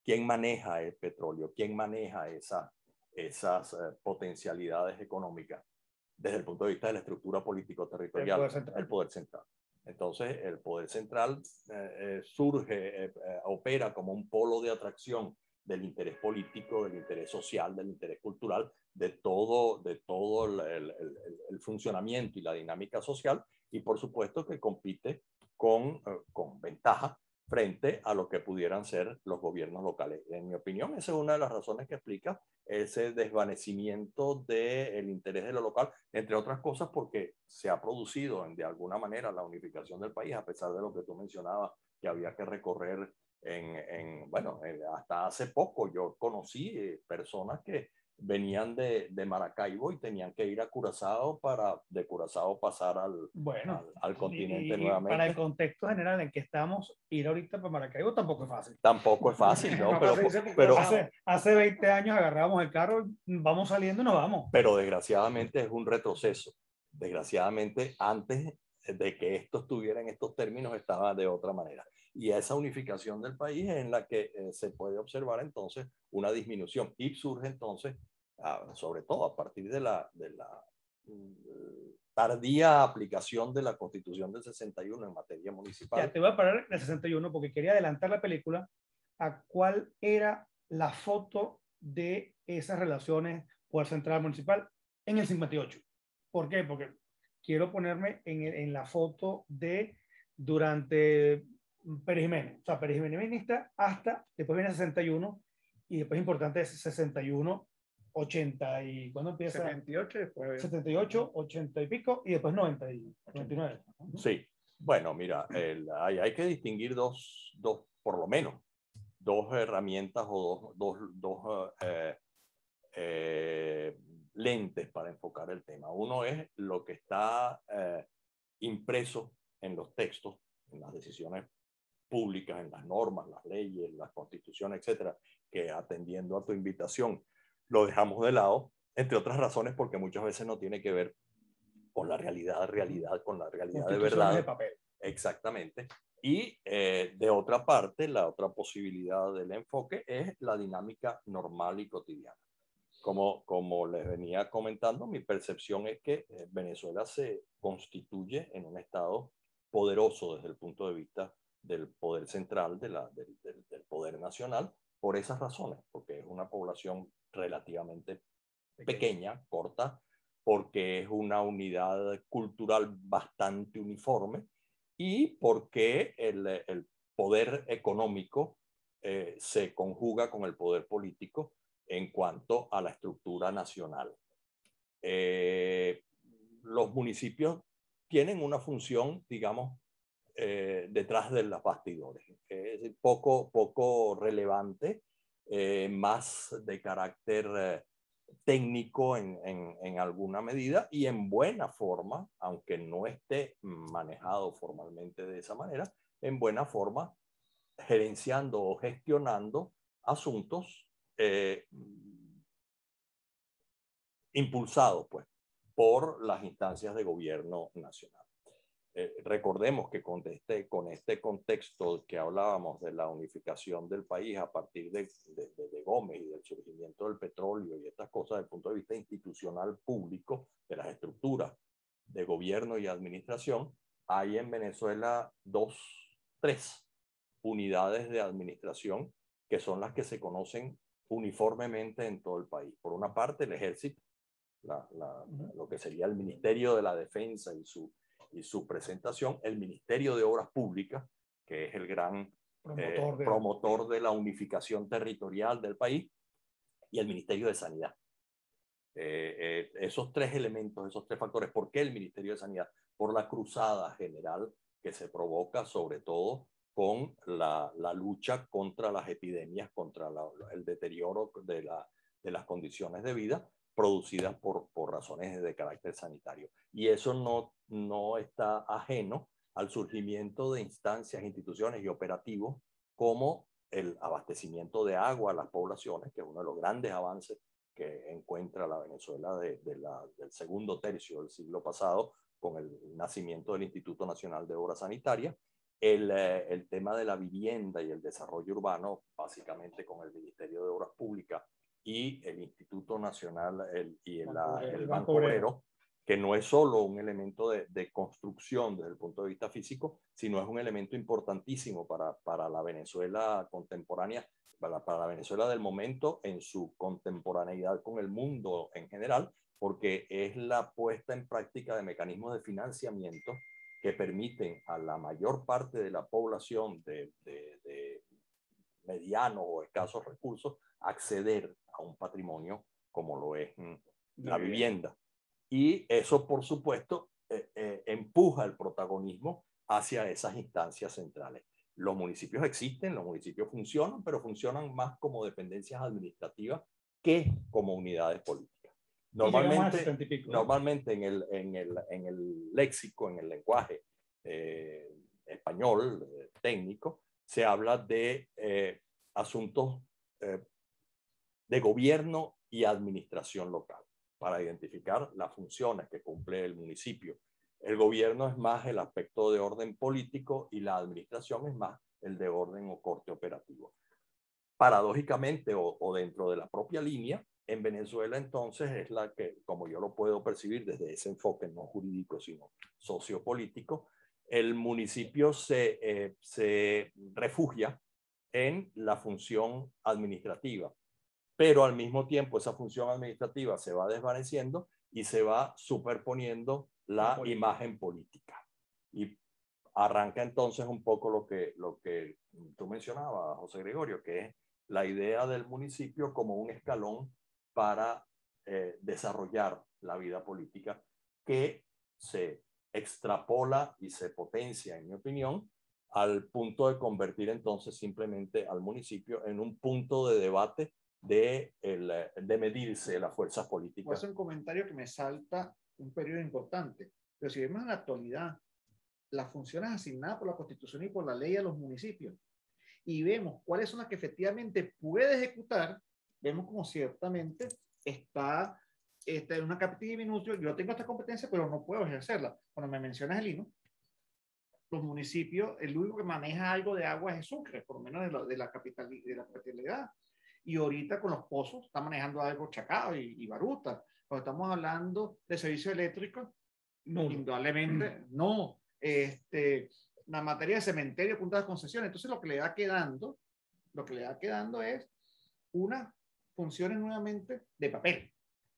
quién maneja el petróleo, quién maneja esa, esas eh, potencialidades económicas desde el punto de vista de la estructura político-territorial, El poder central. el poder central. Entonces, el poder central eh, eh, surge, eh, eh, opera como un polo de atracción del interés político, del interés social, del interés cultural, de todo, de todo el, el, el, el funcionamiento y la dinámica social, y por supuesto que compite con, eh, con ventaja frente a lo que pudieran ser los gobiernos locales. En mi opinión, esa es una de las razones que explica ese desvanecimiento del interés de lo local, entre otras cosas porque se ha producido de alguna manera la unificación del país, a pesar de lo que tú mencionabas, que había que recorrer en, en bueno, hasta hace poco yo conocí eh, personas que venían de, de Maracaibo y tenían que ir a Curazao para de Curazao pasar al, Bueno, al, al continente y, y nuevamente. para el contexto general en que estamos, ir ahorita para Maracaibo tampoco es fácil. Tampoco es fácil, ¿no? Pero, pero hace, hace veinte años agarramos el carro, vamos saliendo y nos vamos. Pero desgraciadamente es un retroceso. Desgraciadamente, antes de que esto estuviera en estos términos, estaba de otra manera. Y esa unificación del país es en la que eh, se puede observar entonces una disminución. Y surge entonces, ah, sobre todo a partir de la, de la mm, tardía aplicación de la Constitución del sesenta y uno en materia municipal. Ya te voy a parar en el sesenta y uno porque quería adelantar la película a cuál era la foto de esas relaciones poder central municipal en el cincuenta y ocho. ¿Por qué? Porque quiero ponerme en, en la foto de durante Pérez Jiménez, o sea, Pérez Jiménez hasta, después viene el sesenta y uno y después importante es sesenta y uno, ochenta y ¿cuándo empieza? setenta y ocho, después setenta y ocho, ochenta y pico y después noventa y nueve. Sí, bueno, mira, el, hay, hay que distinguir dos, dos, por lo menos, dos herramientas o dos, dos, dos eh, eh, lentes para enfocar el tema. Uno es lo que está eh, impreso en los textos, en las decisiones públicas, en las normas, las leyes, las constituciones, etcétera, que atendiendo a tu invitación lo dejamos de lado, entre otras razones porque muchas veces no tiene que ver con la realidad, realidad, con la realidad de verdad. De papel. Exactamente. Y eh, de otra parte, la otra posibilidad del enfoque es la dinámica normal y cotidiana. Como, como les venía comentando, mi percepción es que eh, Venezuela se constituye en un estado poderoso desde el punto de vista del poder central, de la, del, del, del poder nacional, por esas razones, porque es una población relativamente pequeña, corta, porque es una unidad cultural bastante uniforme y porque el, el poder económico eh, se conjuga con el poder político en cuanto a la estructura nacional. Eh, los municipios tienen una función, digamos, eh, detrás de los bastidores. Es decir, poco, poco relevante, eh, más de carácter eh, técnico en, en, en alguna medida y en buena forma, aunque no esté manejado formalmente de esa manera, en buena forma gerenciando o gestionando asuntos eh, impulsados pues, por las instancias de gobierno nacional. Eh, recordemos que con este, con este contexto que hablábamos de la unificación del país a partir de, de, de, de Gómez y del surgimiento del petróleo y estas cosas desde el punto de vista institucional público, de las estructuras de gobierno y administración, hay en Venezuela dos, tres unidades de administración que son las que se conocen uniformemente en todo el país. Por una parte, el ejército, la, la, lo que sería el Ministerio de la Defensa y su y su presentación, el Ministerio de Obras Públicas, que es el gran promotor, eh, de... promotor de la unificación territorial del país, y el Ministerio de Sanidad. Eh, eh, esos tres elementos, esos tres factores. ¿Por qué el Ministerio de Sanidad? Por la cruzada general que se provoca sobre todo con la, la lucha contra las epidemias, contra la, el deterioro de, la, de las condiciones de vida producidas por, por razones de carácter sanitario. Y eso no, no está ajeno al surgimiento de instancias, instituciones y operativos como el abastecimiento de agua a las poblaciones, que es uno de los grandes avances que encuentra la Venezuela de, de la, del segundo tercio del siglo pasado con el nacimiento del Instituto Nacional de Obras Sanitarias, el, eh, el tema de la vivienda y el desarrollo urbano, básicamente con el Ministerio de Obras Públicas y el Instituto Nacional el, y el, Banco Obrero, el el Banco Banco Obrero. Obrero, que no es solo un elemento de, de construcción desde el punto de vista físico, sino es un elemento importantísimo para, para la Venezuela contemporánea, para, para la Venezuela del momento en su contemporaneidad con el mundo en general, porque es la puesta en práctica de mecanismos de financiamiento que permiten a la mayor parte de la población de, de, de medianos o escasos recursos acceder a un patrimonio como lo es mm, la vivienda. Y eso, por supuesto, eh, eh, empuja el protagonismo hacia esas instancias centrales. Los municipios existen, los municipios funcionan, pero funcionan más como dependencias administrativas que como unidades políticas. Normalmente, pico, ¿no? normalmente en, el, en, el, en el léxico, en el lenguaje eh, español eh, técnico, se habla de eh, asuntos eh, de gobierno y administración local para identificar las funciones que cumple el municipio. El gobierno es más el aspecto de orden político y la administración es más el de orden o corte operativo. Paradójicamente, o, o dentro de la propia línea, en Venezuela entonces es la que, como yo lo puedo percibir desde ese enfoque no jurídico, sino sociopolítico, el municipio se, eh, se refugia en la función administrativa, pero al mismo tiempo esa función administrativa se va desvaneciendo y se va superponiendo la política. Imagen política. Y arranca entonces un poco lo que, lo que tú mencionabas, José Gregorio, que es la idea del municipio como un escalón para eh, desarrollar la vida política que se extrapola y se potencia, en mi opinión, al punto de convertir entonces simplemente al municipio en un punto de debate de, el, de medirse las fuerzas políticas. Pues es un comentario que me salta un periodo importante, pero si vemos en la actualidad las funciones asignadas por la Constitución y por la ley a los municipios y vemos cuáles son las que efectivamente puede ejecutar, vemos como ciertamente está, está en una capilla diminuta. Yo tengo esta competencia, pero no puedo ejercerla. Cuando me mencionas el I N O, los municipios, el único que maneja algo de agua es Sucre, por lo menos de la, de la, capital, de la capitalidad. Y ahorita con los pozos está manejando algo Chacao y, y Baruta. Cuando estamos hablando de servicio eléctrico, no. Indudablemente no. Este, la materia de cementerio, puntas de concesión. Entonces lo que le va quedando, lo que le va quedando es unas funciones nuevamente de papel.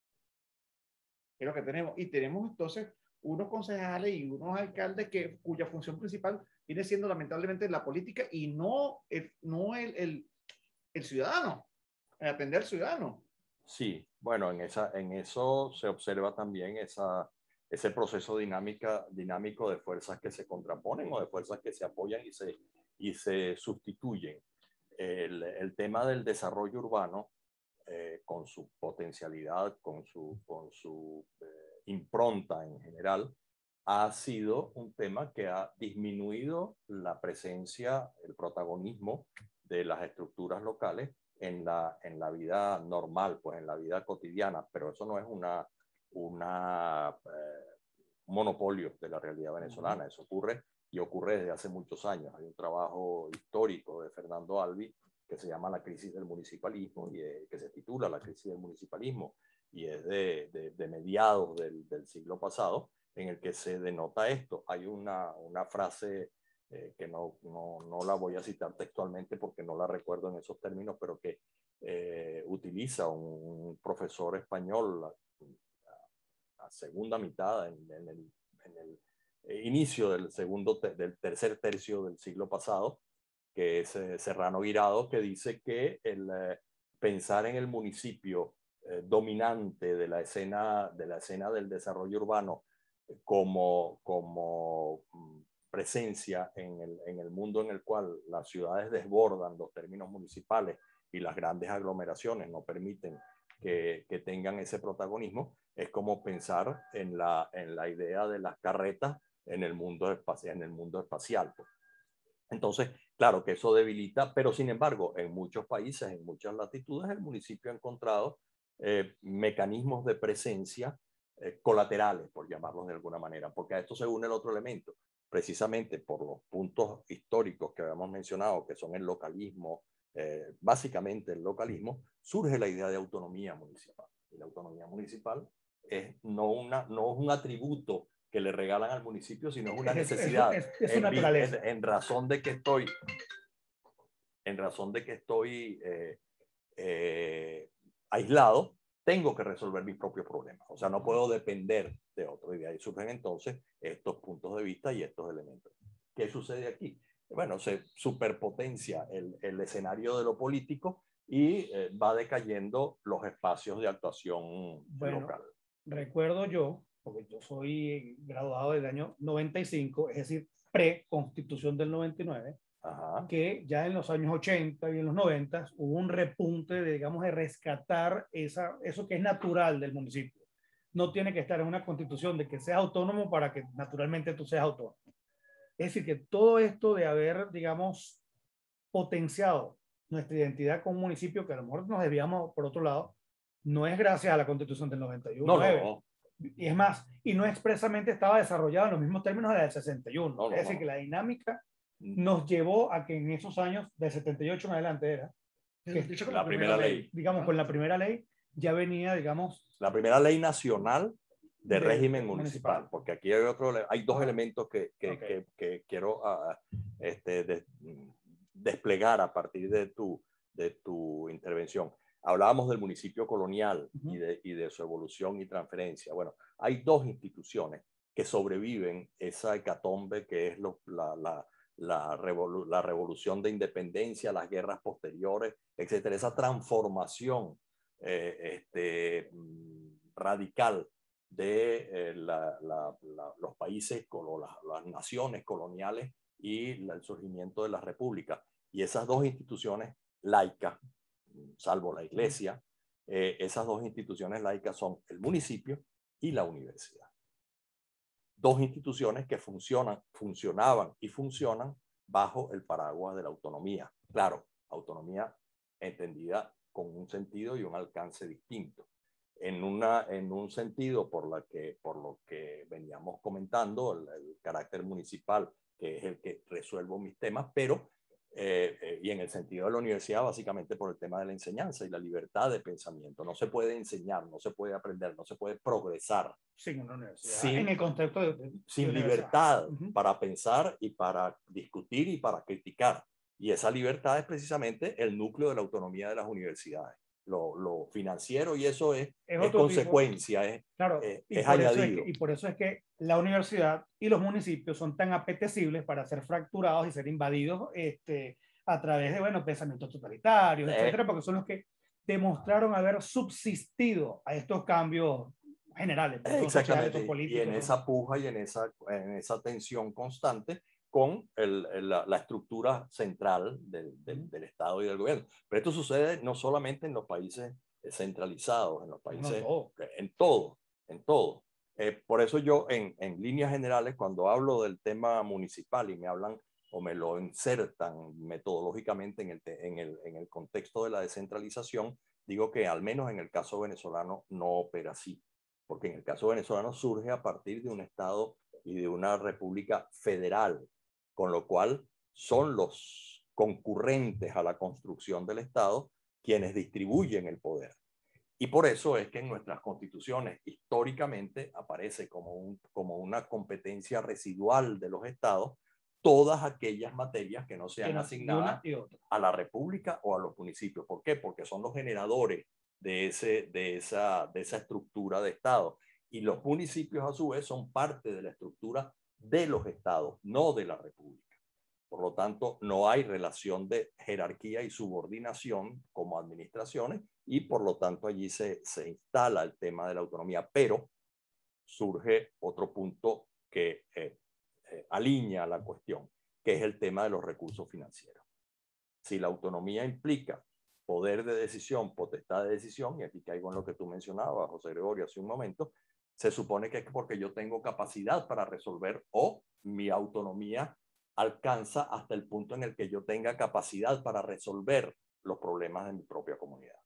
Es lo que tenemos. Y tenemos entonces unos concejales y unos alcaldes que, cuya función principal viene siendo lamentablemente la política y no el, no el, el, el ciudadano, el atender al ciudadano. Sí, bueno, en, esa, en eso se observa también esa, ese proceso dinámica, dinámico de fuerzas que se contraponen o de fuerzas que se apoyan y se, y se sustituyen. El, el tema del desarrollo urbano, eh, con su potencialidad, con su, con su eh, impronta en general, ha sido un tema que ha disminuido la presencia, el protagonismo de las estructuras locales en la, en la vida normal, pues en la vida cotidiana, pero eso no es una, una eh, monopolio de la realidad venezolana, eso ocurre y ocurre desde hace muchos años. Hay un trabajo histórico de Fernando Alvi que se llama La crisis del municipalismo y eh, que se titula La crisis del municipalismo y es de, de, de mediados del, del siglo pasado, en el que se denota esto. Hay una, una frase eh, que no, no, no la voy a citar textualmente porque no la recuerdo en esos términos, pero que eh, utiliza un, un profesor español la, la segunda mitad, en, en, el, en el eh, inicio del, segundo te, del tercer tercio del siglo pasado, que es eh, Serrano Guirado, que dice que el eh, pensar en el municipio eh, dominante de la escena, de la escena del desarrollo urbano como, como presencia en el, en el mundo en el cual las ciudades desbordan los términos municipales y las grandes aglomeraciones no permiten que, que tengan ese protagonismo, es como pensar en la, en la idea de las carretas en el mundo espacial. En el mundo espacial pues. Entonces, claro que eso debilita, pero sin embargo, en muchos países, en muchas latitudes, el municipio ha encontrado eh, mecanismos de presencia eh, colaterales, por llamarlos de alguna manera, porque a esto se une el otro elemento. precisamente por los puntos históricos que habíamos mencionado, que son el localismo, eh, básicamente el localismo, surge la idea de autonomía municipal. Y la autonomía municipal es no, una, no es un atributo que le regalan al municipio, sino es una Es, necesidad. es, es, es su en, naturaleza. en, en razón de que estoy, en razón de que estoy eh, eh, aislado, tengo que resolver mis propios problemas. O sea, no puedo depender de otro. Y de ahí surgen entonces estos puntos de vista y estos elementos. ¿Qué sucede aquí? Bueno, se superpotencia el, el escenario de lo político y eh, va decayendo los espacios de actuación bueno, local. Recuerdo yo, porque yo soy graduado del año noventa y cinco, es decir, pre-constitución del noventa y nueve, Ajá. que ya en los años ochenta y en los noventa hubo un repunte de, digamos, de rescatar esa, eso que es natural del municipio. No tiene que estar en una constitución de que seas autónomo para que naturalmente tú seas autónomo. Es decir, que todo esto de haber, digamos, potenciado nuestra identidad como municipio, que a lo mejor nos debíamos por otro lado, no es gracias a la constitución del noventa y uno. No, no, no. Y es más, y no expresamente estaba desarrollado en los mismos términos de la del sesenta y uno. No, no, es decir, no. que la dinámica nos llevó a que en esos años, de setenta y ocho en adelante era, que De hecho, con la primera ley. digamos, con la primera ley ya venía, digamos... La primera ley nacional de, de régimen de municipal, municipal. porque aquí hay, otro, hay dos Ah, elementos que, que, okay. que, que quiero uh, este, de, desplegar a partir de tu, de tu intervención. Hablábamos del municipio colonial uh-huh. y, de, y de su evolución y transferencia. Bueno, hay dos instituciones que sobreviven esa hecatombe que es lo, la, la, la, revolu la revolución de independencia, las guerras posteriores, etcétera. Esa transformación eh, este, radical de eh, la, la, la, los países, las, las naciones coloniales y la, el surgimiento de la república. Y esas dos instituciones laicas, salvo la iglesia, eh, esas dos instituciones laicas son el municipio y la universidad. Dos instituciones que funcionan, funcionaban y funcionan bajo el paraguas de la autonomía. Claro, autonomía entendida con un sentido y un alcance distinto. En, una, en un sentido por, la que, por lo que veníamos comentando, el, el carácter municipal, que es el que resuelvo mis temas, pero, eh, eh, y en el sentido de la universidad, básicamente por el tema de la enseñanza y la libertad de pensamiento. No se puede enseñar, no se puede aprender, no se puede progresar. Sin una universidad. Sin, en el contexto de, de, sin de libertad uh-huh. para pensar y para discutir y para criticar. Y esa libertad es precisamente el núcleo de la autonomía de las universidades. Lo, lo financiero y eso es, es, es consecuencia, tipo, es, claro, es, y es por añadido. Eso es que, y por eso es que la universidad y los municipios son tan apetecibles para ser fracturados y ser invadidos este, a través de, bueno, pensamientos totalitarios, eh. etcétera, porque son los que demostraron haber subsistido a estos cambios generales. Exactamente, sociales, políticos, y en esa puja y en esa, en esa tensión constante con el, el, la, la estructura central del, del, del Estado y del gobierno. Pero esto sucede no solamente en los países centralizados, en los países, no, todo. en todo, en todo. Eh, por eso yo, en, en líneas generales, cuando hablo del tema municipal y me hablan o me lo insertan metodológicamente en el, en el, en el contexto de la descentralización, digo que al menos en el caso venezolano no opera así. Porque en el caso venezolano surge a partir de un Estado y de una república federal, con lo cual son los concurrentes a la construcción del Estado quienes distribuyen el poder. Y por eso es que en nuestras constituciones históricamente aparece como, un, como una competencia residual de los estados todas aquellas materias que no sean asignadas a la república o a los municipios. ¿Por qué? Porque son los generadores de, ese, de, esa, de esa estructura de estado. Y los municipios a su vez son parte de la estructura de los estados, no de la república. Por lo tanto, no hay relación de jerarquía y subordinación como administraciones y por lo tanto allí se, se instala el tema de la autonomía. Pero surge otro punto que eh, eh, alinea la cuestión, que es el tema de los recursos financieros. Si la autonomía implica poder de decisión, potestad de decisión, y aquí caigo en lo que tú mencionabas, José Gregorio, hace un momento, se supone que es porque yo tengo capacidad para resolver o mi autonomía alcanza hasta el punto en el que yo tenga capacidad para resolver los problemas de mi propia comunidad.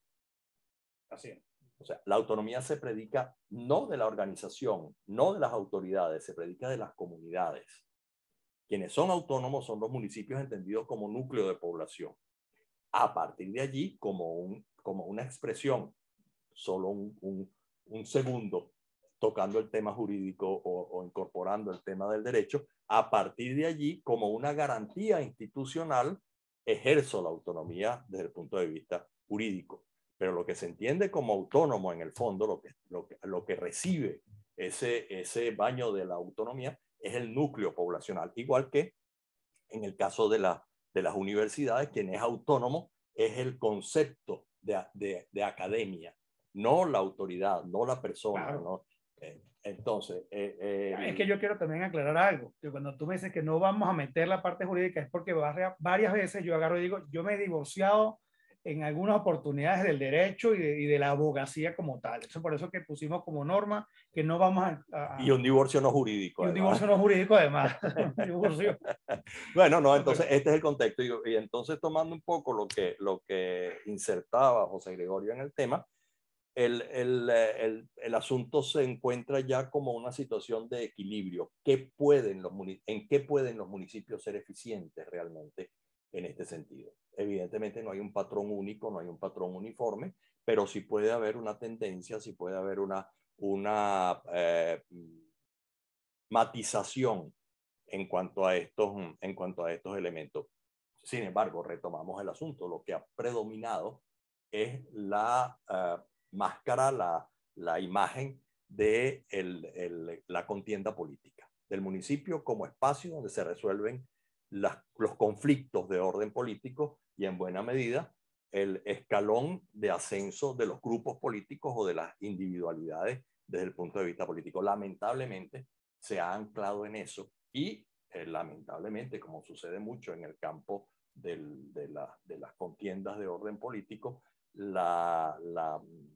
Así es. O sea, la autonomía se predica no de la organización, no de las autoridades, se predica de las comunidades. Quienes son autónomos son los municipios entendidos como núcleo de población. A partir de allí, como, un, como una expresión, solo un, un, un segundo, tocando el tema jurídico o, o incorporando el tema del derecho, a partir de allí, como una garantía institucional, ejerzo la autonomía desde el punto de vista jurídico. Pero lo que se entiende como autónomo en el fondo, lo que, lo que, lo que recibe ese, ese baño de la autonomía, es el núcleo poblacional. Igual que en el caso de, la, de las universidades, quien es autónomo es el concepto de, de, de academia, no la autoridad, no la persona. Claro. ¿No? Eh, entonces, eh, eh, es que yo quiero también aclarar algo, que cuando tú me dices que no vamos a meter la parte jurídica es porque varias veces yo agarro y digo, yo me he divorciado en algunas oportunidades del derecho y de, y de la abogacía como tal. Eso por eso que pusimos como norma que no vamos a... a y un divorcio no jurídico. Y un divorcio no jurídico además. divorcio. Bueno, no, entonces este es el contexto. Y, y entonces tomando un poco lo que, lo que insertaba José Gregorio en el tema, el, el, el, el asunto se encuentra ya como una situación de equilibrio. ¿Qué pueden los, ¿En qué pueden los municipios ser eficientes realmente en este sentido? Evidentemente no hay un patrón único, no hay un patrón uniforme, pero sí puede haber una tendencia, sí puede haber una, una eh, matización en cuanto a estos, en cuanto a estos elementos. Sin embargo, retomamos el asunto. Lo que ha predominado es la uh, máscara, la, la imagen de el, el, la contienda política, del municipio como espacio donde se resuelven las, los conflictos de orden político y en buena medida el escalón de ascenso de los grupos políticos o de las individualidades desde el punto de vista político. Lamentablemente se ha anclado en eso y eh, lamentablemente, como sucede mucho en el campo del, de, la, de las contiendas de orden político, la, la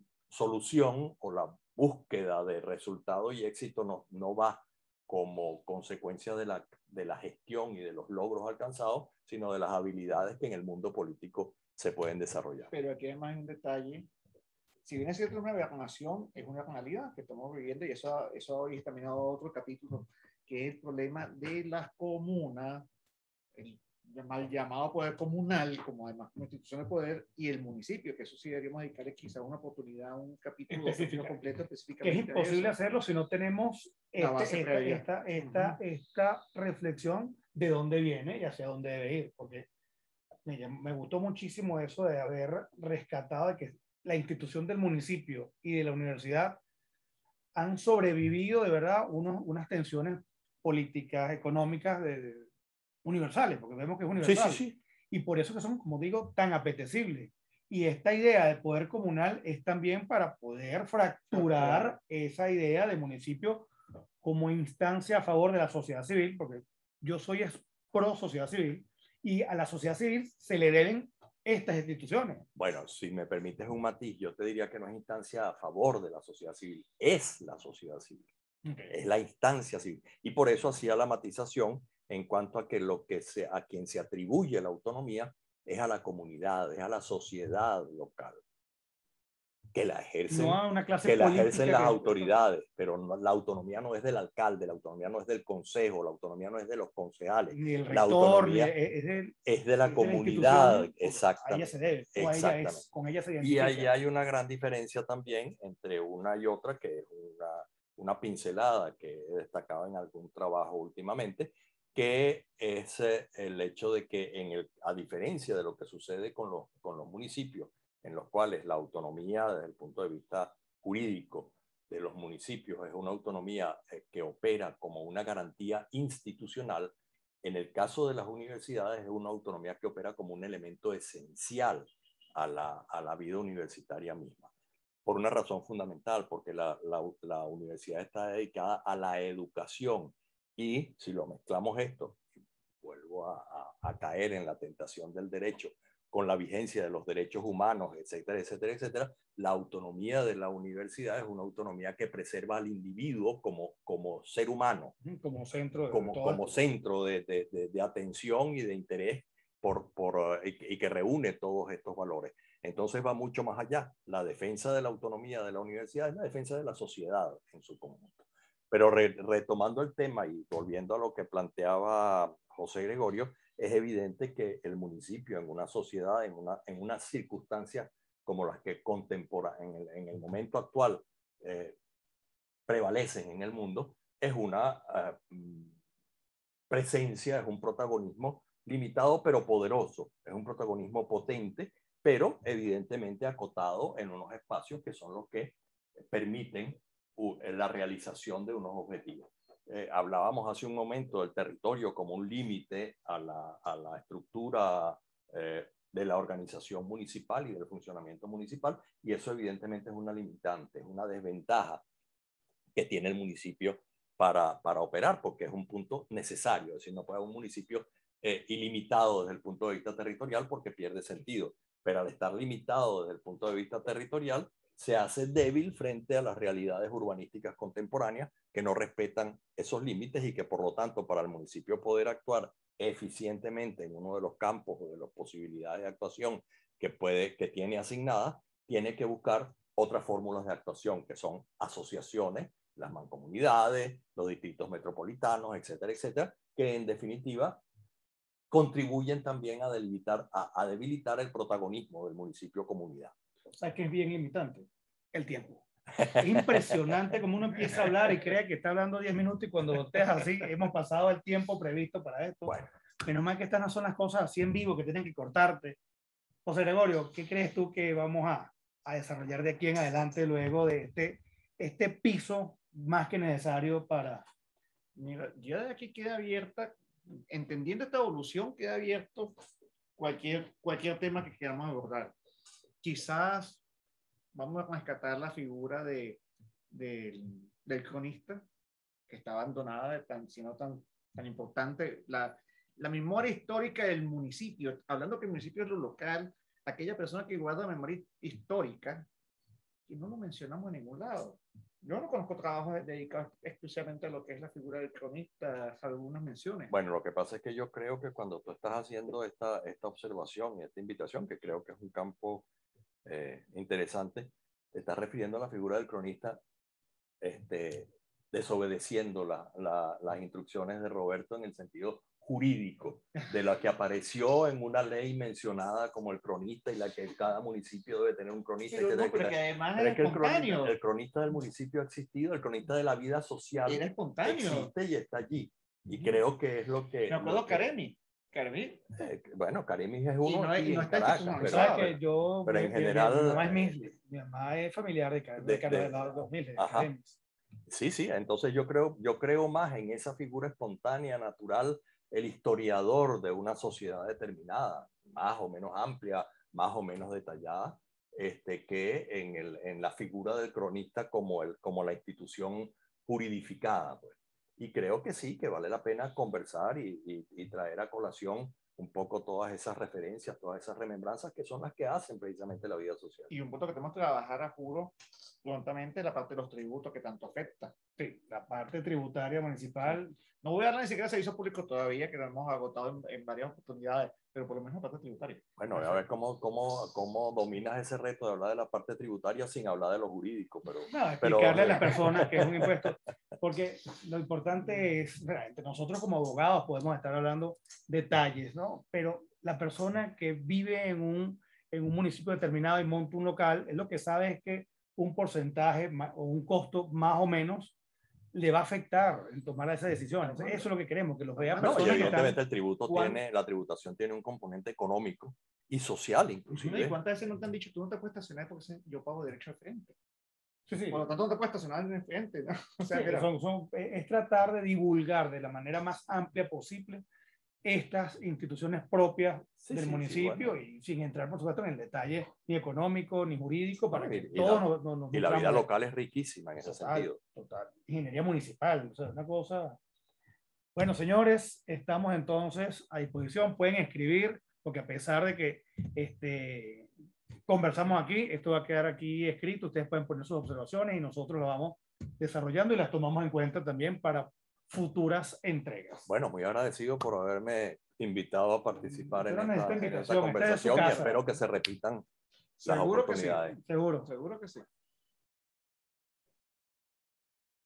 solución o la búsqueda de resultado y éxito no, no va como consecuencia de la, de la gestión y de los logros alcanzados, sino de las habilidades que en el mundo político se pueden desarrollar. Pero aquí hay más un detalle. Si bien es cierto, una vacunación es una realidad que estamos viviendo, y eso, eso hoy también a otro capítulo, que es el problema de las comunas, el mal llamado poder comunal, como además como institución de poder, y el municipio, que eso sí deberíamos dedicarle quizá una oportunidad, un capítulo completo específicamente. Que es imposible hacerlo si no tenemos este, esta, esta, esta, uh-huh. esta reflexión de dónde viene y hacia dónde debe ir, porque me, me gustó muchísimo eso de haber rescatado de que la institución del municipio y de la universidad han sobrevivido de verdad unos, unas tensiones políticas, económicas de, de, universales, porque vemos que es universal. Sí, sí, sí. Y por eso que son, como digo, tan apetecibles. Y esta idea de poder comunal es también para poder fracturar esa idea de municipio como instancia a favor de la sociedad civil, porque yo soy pro sociedad civil, y a la sociedad civil se le deben estas instituciones. Bueno, si me permites un matiz, yo te diría que no es instancia a favor de la sociedad civil, es la sociedad civil, okay. Es la instancia civil. Y por eso hacía la matización en cuanto a que lo que se, a quien se atribuye la autonomía es a la comunidad, es a la sociedad local, que la ejercen, no una clase que la ejercen las que... autoridades, pero no, la autonomía no es del alcalde, la autonomía no es del consejo, la autonomía no es de los concejales, ni el rector, la autonomía es, de, es de la es comunidad, de la exactamente. A ella se debe, o exactamente. A ella es, con ella se Y identifica. ahí hay una gran diferencia también entre una y otra, que es una, una pincelada que he destacado en algún trabajo últimamente, que es el hecho de que, en el, a diferencia de lo que sucede con los, con los municipios, en los cuales la autonomía desde el punto de vista jurídico de los municipios es una autonomía que opera como una garantía institucional, en el caso de las universidades es una autonomía que opera como un elemento esencial a la, a la vida universitaria misma. Por una razón fundamental, porque la, la, la universidad está dedicada a la educación. Y si lo mezclamos esto, vuelvo a, a, a caer en la tentación del derecho, con la vigencia de los derechos humanos, etcétera, etcétera, etcétera, la autonomía de la universidad es una autonomía que preserva al individuo como, como ser humano, como centro de, como, como centro de, de, de, de atención y de interés por, por, y, y que reúne todos estos valores. Entonces va mucho más allá. La defensa de la autonomía de la universidad es la defensa de la sociedad en su conjunto. Pero re, retomando el tema y volviendo a lo que planteaba José Gregorio, es evidente que el municipio en una sociedad, en una, en unas circunstancias como las que contempora en el, en el momento actual eh, prevalecen en el mundo, es una uh, presencia, es un protagonismo limitado pero poderoso, es un protagonismo potente, pero evidentemente acotado en unos espacios que son los que permiten uh, la realización de unos objetivos. Eh, hablábamos hace un momento del territorio como un límite a la, a la estructura eh, de la organización municipal y del funcionamiento municipal, y eso evidentemente es una limitante, es una desventaja que tiene el municipio para, para operar, porque es un punto necesario, es decir, no puede haber un municipio eh, ilimitado desde el punto de vista territorial porque pierde sentido, pero al estar limitado desde el punto de vista territorial, se hace débil frente a las realidades urbanísticas contemporáneas que no respetan esos límites y que por lo tanto para el municipio poder actuar eficientemente en uno de los campos o de las posibilidades de actuación que, puede, que tiene asignadas, tiene que buscar otras fórmulas de actuación que son asociaciones, las mancomunidades, los distritos metropolitanos, etcétera, etcétera, que en definitiva contribuyen también a debilitar, a, a debilitar el protagonismo del municipio comunidad. O sea, que es bien limitante el tiempo. Es impresionante como uno empieza a hablar y cree que está hablando diez minutos y cuando volteas así, hemos pasado el tiempo previsto para esto. Bueno. Menos mal que estas no son las cosas así en vivo que tienen que cortarte. José Gregorio, ¿qué crees tú que vamos a, a desarrollar de aquí en adelante luego de este, este piso más que necesario para... Mira, ya de aquí queda abierta, entendiendo esta evolución, queda abierto cualquier, cualquier tema que queramos abordar. Quizás vamos a rescatar la figura de, de, del cronista, que está abandonada, de tan, sino tan, tan importante, la, la memoria histórica del municipio, hablando que el municipio es lo local, aquella persona que guarda memoria histórica, y no lo mencionamos en ningún lado. Yo no conozco trabajos dedicados exclusivamente a lo que es la figura del cronista, algunas menciones. Bueno, lo que pasa es que yo creo que cuando tú estás haciendo esta, esta observación y esta invitación, que creo que es un campo eh, interesante, te estás refiriendo a la figura del cronista este, desobedeciendo la, la, las instrucciones de Roberto en el sentido jurídico, de la que apareció en una ley mencionada como el cronista y la que cada municipio debe tener un cronista. Pero, no, pero que además pero es es que el espontáneo. cronista, el cronista del municipio ha existido, el cronista de la vida social era espontáneo. existe y está allí. Y creo que es lo que... Me acuerdo de Caremi. Caremi. Eh, bueno, Caremi es uno y no, aquí y no en está Caracas, pero, ¿sabes que yo, pero en mi, general... Mi, mi mamá es Misli, mi mamá es familiar de Caremi, de, de, de, de los dos mil, de Caremi. Sí, sí, entonces yo creo, yo creo más en esa figura espontánea, natural, el historiador de una sociedad determinada, más o menos amplia, más o menos detallada, este, que en, el, en la figura del cronista como, el, como la institución juridificada. Pues. Y creo que sí, que vale la pena conversar y, y, y traer a colación un poco todas esas referencias, todas esas remembranzas que son las que hacen precisamente la vida social. Y un punto que tenemos que trabajar a juro prontamente la parte de los tributos que tanto afecta. Sí, la parte tributaria municipal. No voy a hablar ni siquiera de servicios públicos todavía, que lo hemos agotado en, en varias oportunidades, pero por lo menos la parte tributaria. Bueno, a ver cómo, cómo, cómo dominas ese reto de hablar de la parte tributaria sin hablar de lo jurídico. Pero, no, explicarle pero, a las personas que es un impuesto, porque lo importante es, nosotros como abogados podemos estar hablando detalles, ¿no? Pero la persona que vive en un, en un municipio determinado y monta un local, es lo que sabe es que un porcentaje o un costo más o menos le va a afectar en tomar esa decisión. Eso es lo que queremos, que los vea personas. No, y evidentemente el tributo tiene, la tributación tiene un componente económico y social inclusive. ¿Y cuántas veces no te han dicho, tú no te puedes estacionar porque yo pago derecho al frente? Sí, sí. Por lo tanto, no te puedes estacionar en el frente, ¿no? O sea, sí, que son, son, es tratar de divulgar de la manera más amplia posible estas instituciones propias sí, del sí, municipio sí, bueno. Y sin entrar, por supuesto, en el detalle ni económico ni jurídico para que y todos la, nos, nos, nos y la vida local es riquísima en ese total, sentido. Total. Ingeniería municipal, o sea, una cosa. Bueno, señores, estamos entonces a disposición. Pueden escribir, porque a pesar de que este, conversamos aquí, esto va a quedar aquí escrito. Ustedes pueden poner sus observaciones y nosotros lo vamos desarrollando y las tomamos en cuenta también para futuras entregas. Bueno, muy agradecido por haberme invitado a participar en esta, esta, en esta conversación y espero que se repitan las seguro oportunidades. Que sí, seguro, seguro que sí.